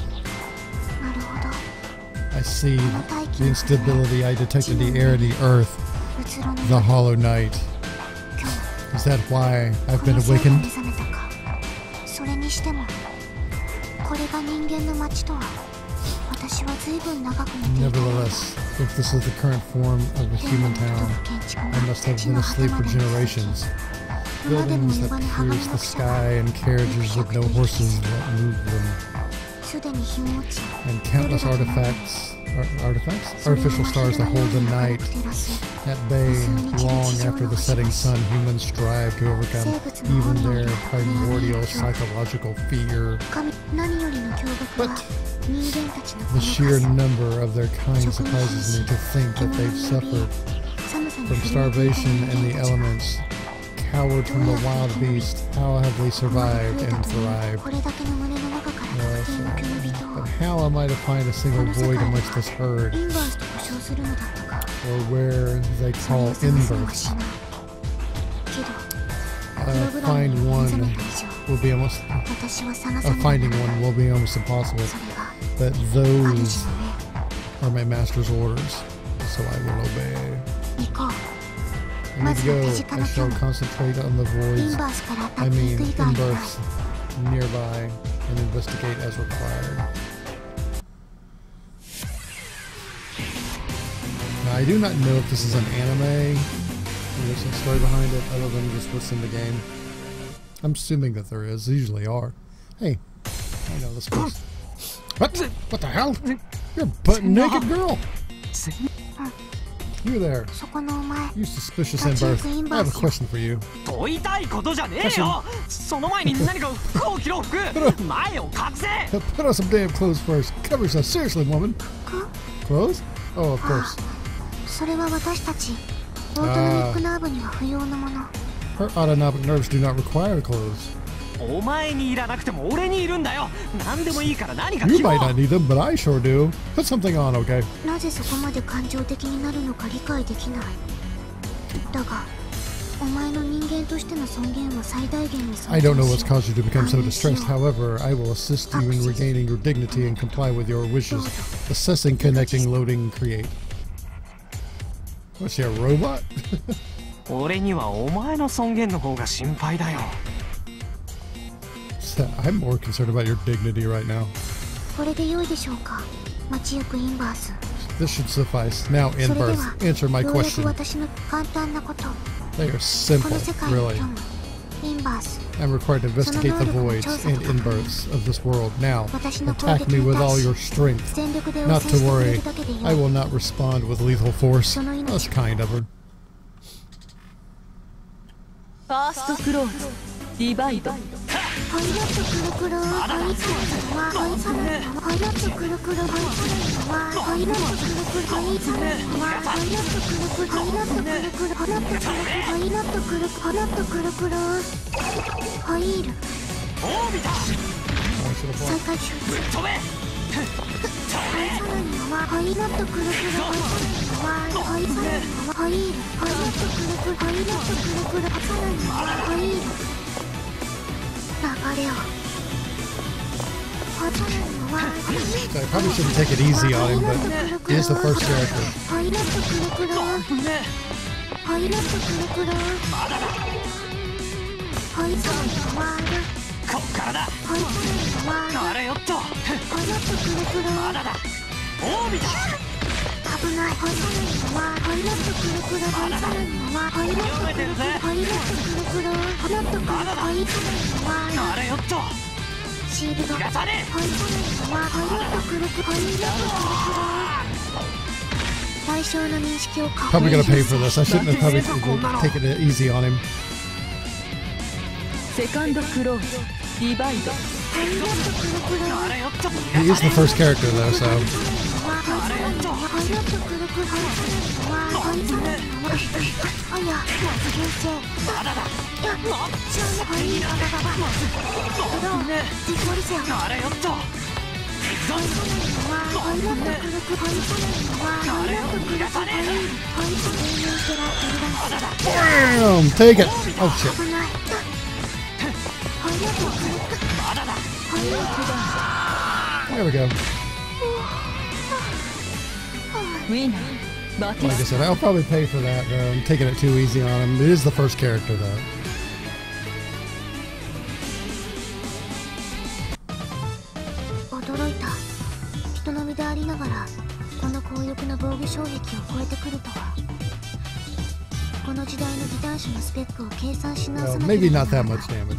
I see the instability I detected in the air and the earth. The hollow night. Is that why I've been awakened? それにしてもこれが人間の街とは私私は随分長く寝ていた。 Nevertheless, if this is the current form of a human town, I must have been asleep for generations. Buildings that pierce the sky and carriages with no horses that move them. すでに日も落ち、 And countless artifacts, ar- artifacts? Artificial stars that hold the night at bay. Long after the setting sun, humans strive to overcome even their primordial psychological fear. 神、何よりの驚愕は But 人間たちのこ the の sheer 数。 number of their kind surprises me to think that they've suffered 寒さに from 触れる starvation and the elements, cowered from the wild beast. How have they 増 survived えた and ため thrived? これだけの群れの中から Yes, 特定の uh, キョビト but を how am I to find a single void amongst this herd, インバースと呼称するのだったか。 or where they それ call を探すのは inverse? しない。けど、 Uh, プログラム find に目 one 覚めた以上、 will be almost, 私は探 uh, さねば finding ならない。 one will be almost impossible. それが But 主 those の are my master's orders, so I will obey. 命。行こう。 I need to go. I shall concentrate on the イン voids, バースから当た I ってい mean く以外にない。 inverse, nearby, and investigate as required. Now, I do not know if this is an anime, or there's some story behind it, other than just what's in the game. I'm assuming that there is. There usually are. Hey, I know this place. What? What the hell? You're a butt naked girl. You there, そこのお前、 you suspicious inverse. I have a question for you. 問いたいことじゃねえよ。その前に何か服を着ろ服。前を隠せ。 Put on some damn clothes first. Cover yourself. Seriously, woman. か Clothes? Oh, of course. それは私たちオートノミックナーブには不要なもの。 Her autonomic nerves do not require clothes. お前にいらなくても俺にいるんだよ。何でもいいから何か You 着ろ。 might not need them, but I sure do. Put something on, okay? なぜそこまで感情的になるのか理解できない。だがお前の人間としての尊厳は最大限に尊 I don't know 重 what's し caused you to become so 安心し distressed. よう。 However, I will assist you in regaining your dignity and comply with your wishes. Assessing, connecting, loading, create. What's she, a robot? 俺にはお前の尊厳の方が心配だよ。 I'm more concerned about your dignity right now. これで良いでしょうか。街行くインバース。 This should suffice. Now, それで inverse. は Answer my ようやく question. 私の簡単なこと。 They are こ simple, の世界を really. 虚無インバース。 I'm required to investigate the voids and inverts of this world. Now, attack me with all your strength. 全力で応 Not 戦 to してくれ worry, るだけでいい。 I will not respond with lethal force. That's kind of her. ファーストクローズディバイド。 パイロットくるくるパイサラはパイサラパイロットくるくるパイサラはパイロットくるくるパイサラはパイロットくるくるパイロットくるくるパイロットくるくるパイロットくるパイロットくるくるパイール I should have 再 blocked. 開中ぶっ飛べ。 パイサラにはパイロットくるくるパイサラはパイサラにはパイールパイロットくるくるパイロットくるくるパイサラにはパイール流れをパイサラには I probably shouldn't take it easy on him, but he is the first character. パイロットくるくるパイロットくるくるパイサラにはこっからだ。 パイサラにはあれよっと。 パイロットくるくるまだだ。オービタ。 危ないパイサラにはパイロットくるくるパイサラにはパイロットくるくるパイロットくるくるパイロットくるくるパイサラにはあれよっと。 シールド逃がさねえ。 パイサラにはパイロットくるくるパイロットくるくる対象の認識を確 Probably 認 gonna pay for this. I shouldn't have probably taken it easy on him. セカンドクローズディバイド。 パイロットくるくるあれよっと。 He is the first character though, so パイロットくるくるパイサラにはパイサラにはあや先生まだだ。 いやちょパイババババどうディフォルセアあれよっと。 パイサラにはパイロットくるくるパイサラにはパイロットくるくるパイパイサラにはセラエルダンス bam, take it. Oh shit. 危ないパイロットくるくるパイロットダン There we go. ウィナーバティ Like I ス said, I'll probably pay for that. Though. I'm taking it too easy on him. It is the first character though. 驚いた人の身でありなこの時代のギター種のスペックを計算し直 Well, さなけ maybe れば not な that らない much damage.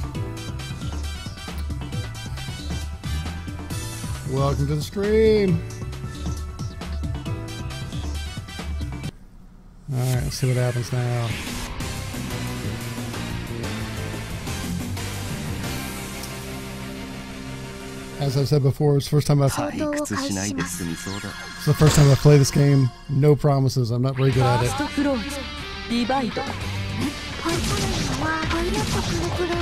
Welcome to the stream. Alright, let's see what happens now. As I said before, it's the first time I've Start. 退屈しないで済みそうだ。 it's the first time I play this game. No promises. I'm not very good ファ at ー it. ストクローズディバイド。 パイパレルはパイレットくるくる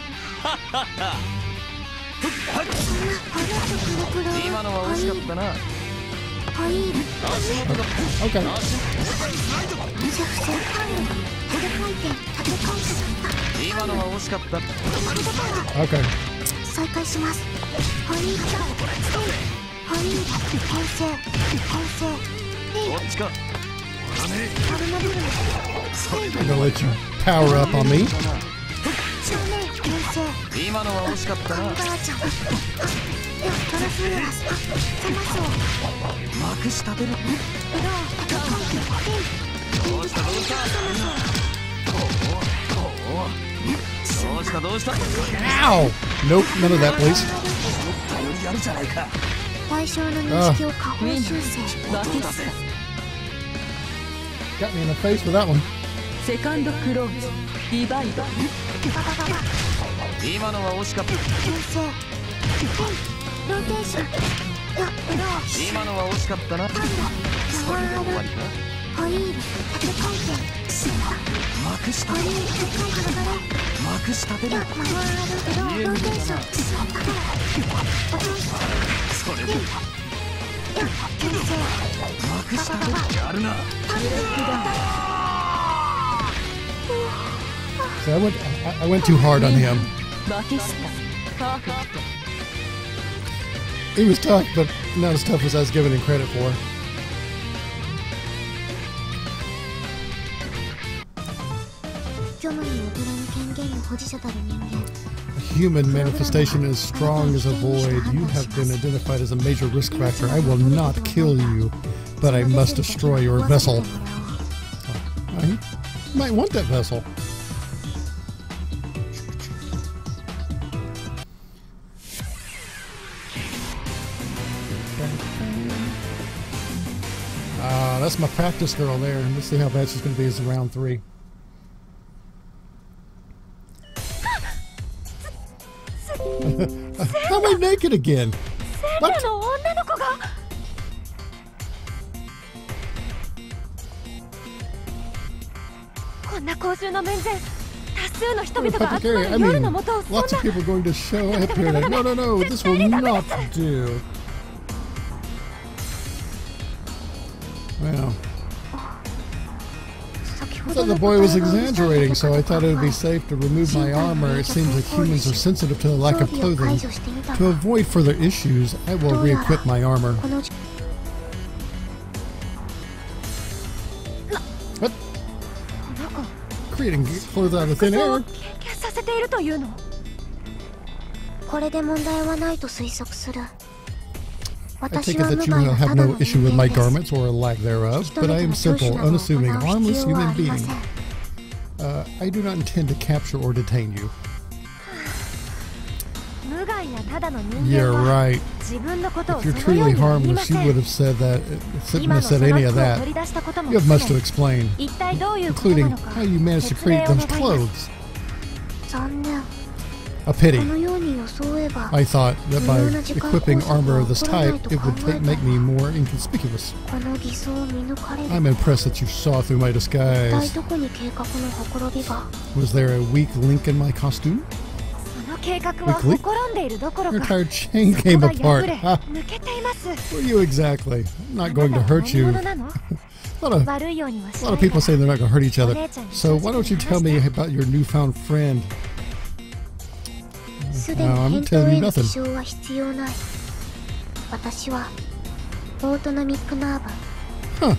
パイレットくるくる今のは惜しかったな。 パイール Okay. じゃあ不正パイルフル回転縦回転今のは惜しかった。 Okay. 再開します。パイールパイール牽制牽制えいこっちか。 アルマブルステイ I'm gonna let you power up on me. 正面牽制今のは惜しかったな。 カンバーちゃんあではトラフーラスあサマスをまくし立てる。 ブロー縦回転ピンどうしたどうした。どうしたどうした。 Ow! Nope, none of that, please. やるじゃないか。 対象の認識を下方修正バティス Got me in the face with that one. タセカンドクローズディバイド。 ババババ今のは惜しかった。 牽制ピンローテーションいやブロー今のは惜しかったな。 パイロそれで終わりか。 パイール縦回転まくしパイール立てる。 高い流れまくし立てる。 いや回るブローローテーションそれでいや牽制まくし立てる。やるな。 So I went, I, I went too hard on him. バティスタパーフェクト。 He was tough, but not as tough as I was giving him credit for. A human manifestation as strong as a void. You have been identified as a major risk factor. I will not kill you, but I must destroy your vessel. I might want that vessel. Ah, that's my practice girl there. Let's see how bad she's going to be as round three. How am I naked again? What? の女の子がこんな公衆の面前多数の人々が集ま I る夜の mean, もとをそんな lots of people going to show up here. Like, no, no, no, this will not do. Well, I thought the boy was exaggerating, so I thought it would be safe to remove my armor. It seems like humans are sensitive to the lack of clothing. To avoid further issues, I will re-equip my armor. What? Creating clothes out of thin air? 研究させているというのこれで問題はないと推測する I take it that you will have no issue with my garments or a lack thereof, but I am simple, unassuming, harmless human being. Uh, I do not intend to capture or detain you. You're right. If you're truly harmless, you would have said that, shouldn't have said any of that. You have much to explain, including how you managed to create those clothes. A pity. I thought that by equipping armor of this type, it would take, make me more inconspicuous. I'm impressed that you saw through my disguise. Was there a weak link in my costume? Weak link? Your entire chain came apart. Huh? Were you exactly? I'm not going to hurt you. a, lot of, a lot of people say they're not going to hurt each other. So why don't you tell me about your newfound friend? No, I'm telling you nothing. Huh.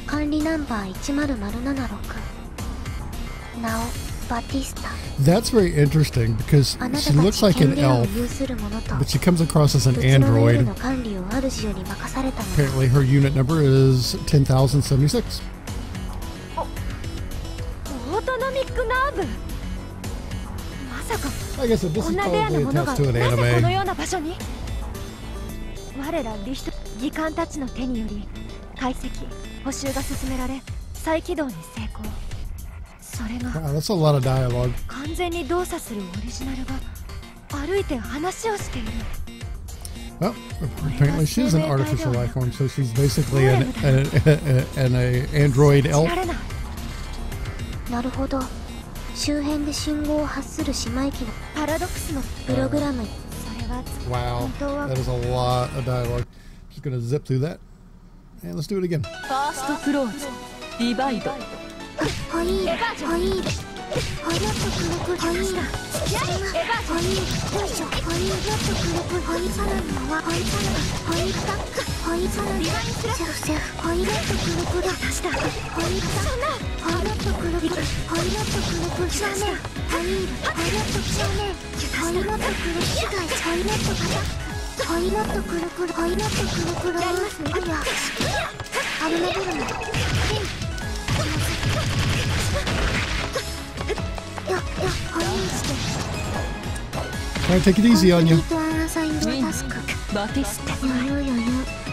That's very interesting because she looks like an elf, but she comes across as an android. Apparently her unit number is ten thousand seventy-six. オートノミックナーブ。まさか I guess this こ is んなレアな probably もの attached が to な an ぜこの anime. ような場所に。我らリヒト技官たちの手により解析補修が進められ再起動に成功。それが Wow, that's a lot of dialogue. 完全に動作するオリジナルが歩いて話をしている。 Well, apparently she's an artificial life form, so she's basically an, an, an, an android elf. られない。 なるほど。周辺で信号を発する姉妹機がパラドックスのプログラムに。 それは Wow, that is a lot of dialogue. Just gonna zip through that. And let's do it again. ファーストクローズディバイド。 ホイールホイールホイールくるくるホイールホイールよいしょホイールよっとくるくるホイールさらにはホイールさらにホイールタックホイールさらにセフセフホイールよっとくるくるしたホイールタックホイールよっとくるくるホイールよっとくるくる正面ホイールホイールよっと正面ホイールよっとくるくるホイールよっとくるホイールよっとくるくるホイールよっとくるくるやりますね。あや危なぶるな。 Try to take it easy on you. バティスタ。 余裕余裕。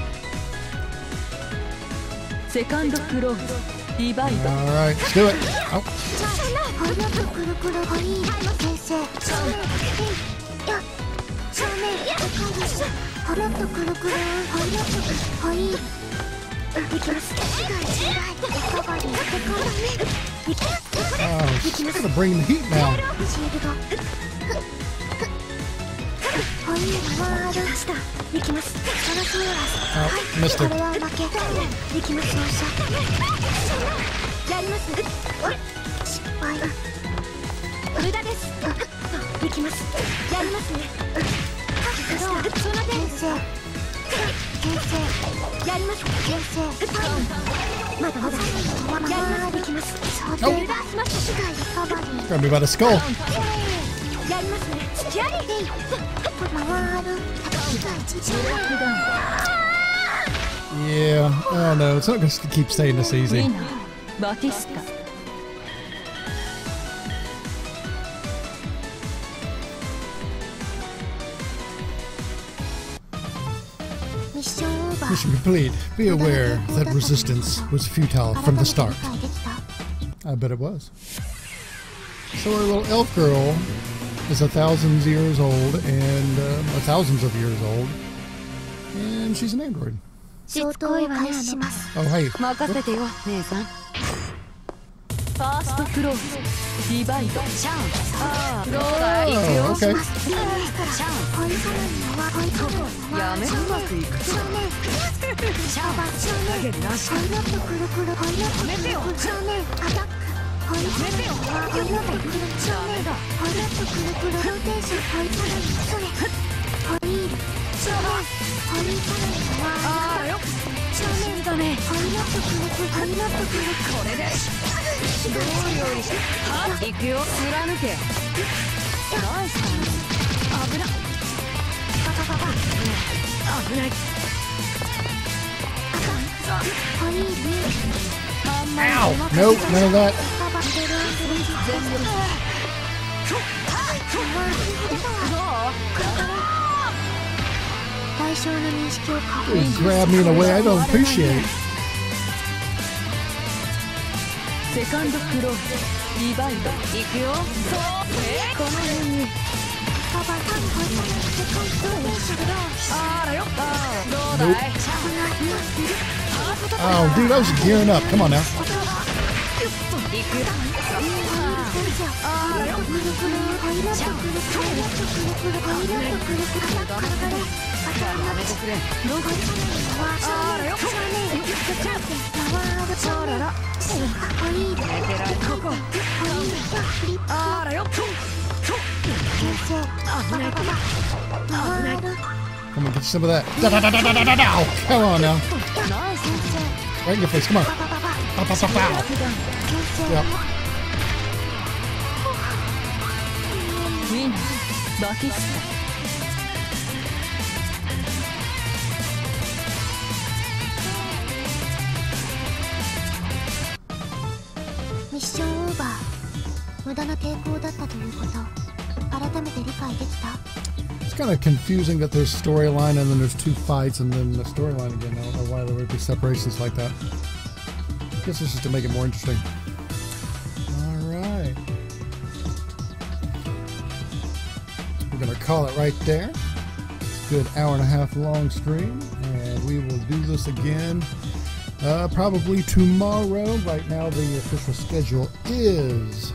セカンドクローズディバイド。 Alright, let's do it. Oh. ホイールとくるくるホイール先生正面や正面赤いですホイールとくるくるホイールとくるホイールできます違い違いエカバリーエカバリーできます Oh, she's gonna bring the heat now. シールドホイール回るしたできますサラソーラス Oh, はい missed これ her. は負けできます放射やります失敗無駄ですできますやりますねその先生先生やります先生まだまだやりますできますそうで油断しました違いカバリー Grab me by the skull. やりますねやり回る Yeah, oh no, it's not gonna keep staying this ウ easy. ィナーバティスタ。 ミッションオーバー Mission complete. Be aware that resistance was futile from the start. I bet it was. So our little elf girl is a thousand years old and uh, thousands of years old, and she's an android. 相当開始します Oh hey, 任せてよ姉さん。ファーストクローズディバイド。チャンス。ああどうだいく oh よ。 okay. ホイサラにはホイサラやめうまくいくと。 正面正面ホイロットくるくるホイロットくるくる正面アタックホイサラにはホイロットくる正面ホイロットくるくるローテーションホイサラにそれホイール正面ホイサラにはああよく正面だねホイロットくるくるホイロットくるこれでどうよりは行くよ貫け。ナイス危なパパパパ危ない。 ホイール Ow! Nope, none of that. パパベル全部対象の認識を確 You 認 grab me in a way I don't appreciate. セカンドクローズディバイド。行くよ。そうえこの辺に。 パパさんホイサラセカンドローシャドあらよ。ああどうだい。 Oh, dude, I was gearing up. Come on now. 行くよ。あらよ。やめてくれ。あらよ。あらら。寝てられここ。あらよ。危ない。危ない。 Come on, get some of that. Da, da, da, da, da, da, da, da. Come on now. ナイス。 Right in your face. Come on. Pow, pow, pow, pow. Yep. ウィナーバティスミッションオーバー無駄な抵抗だったということ改めて理解できた It's kind of confusing that there's storyline and then there's two fights and then the storyline again. I don't know why there would be separations like that. I guess it's just to make it more interesting. Alright. We're going to call it right there. Good hour and a half long stream. And we will do this again uh, probably tomorrow. Right now the official schedule is...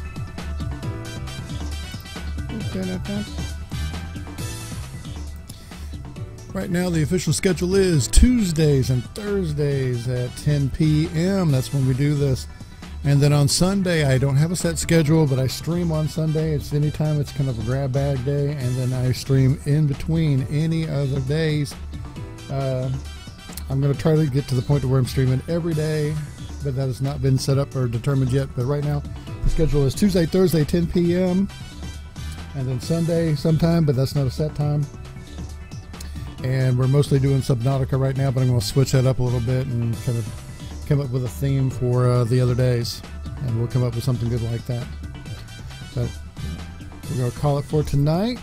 Right now the official schedule is Tuesdays and Thursdays at ten p m That's when we do this. And then on Sunday I don't have a set schedule, but I stream on Sunday. It's anytime it's kind of a grab bag day, and then I stream in between any other days. Uh, I'm going to try to get to the point where I'm streaming every day, but that has not been set up or determined yet. But right now the schedule is Tuesday, Thursday, ten p m and then Sunday sometime, but that's not a set time. And we're mostly doing Subnautica right now, but I'm going to switch that up a little bit and kind of come up with a theme for uh, the other days, and we'll come up with something good like that. But we're going to call it for tonight,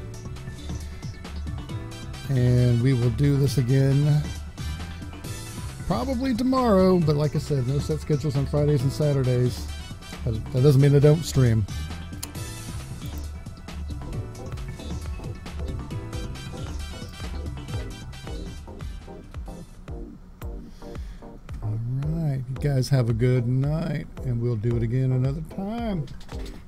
and we will do this again probably tomorrow, but like I said, no set schedules on Fridays and Saturdays. That doesn't mean I don't stream. Guys, have a good night, and we'll do it again another time.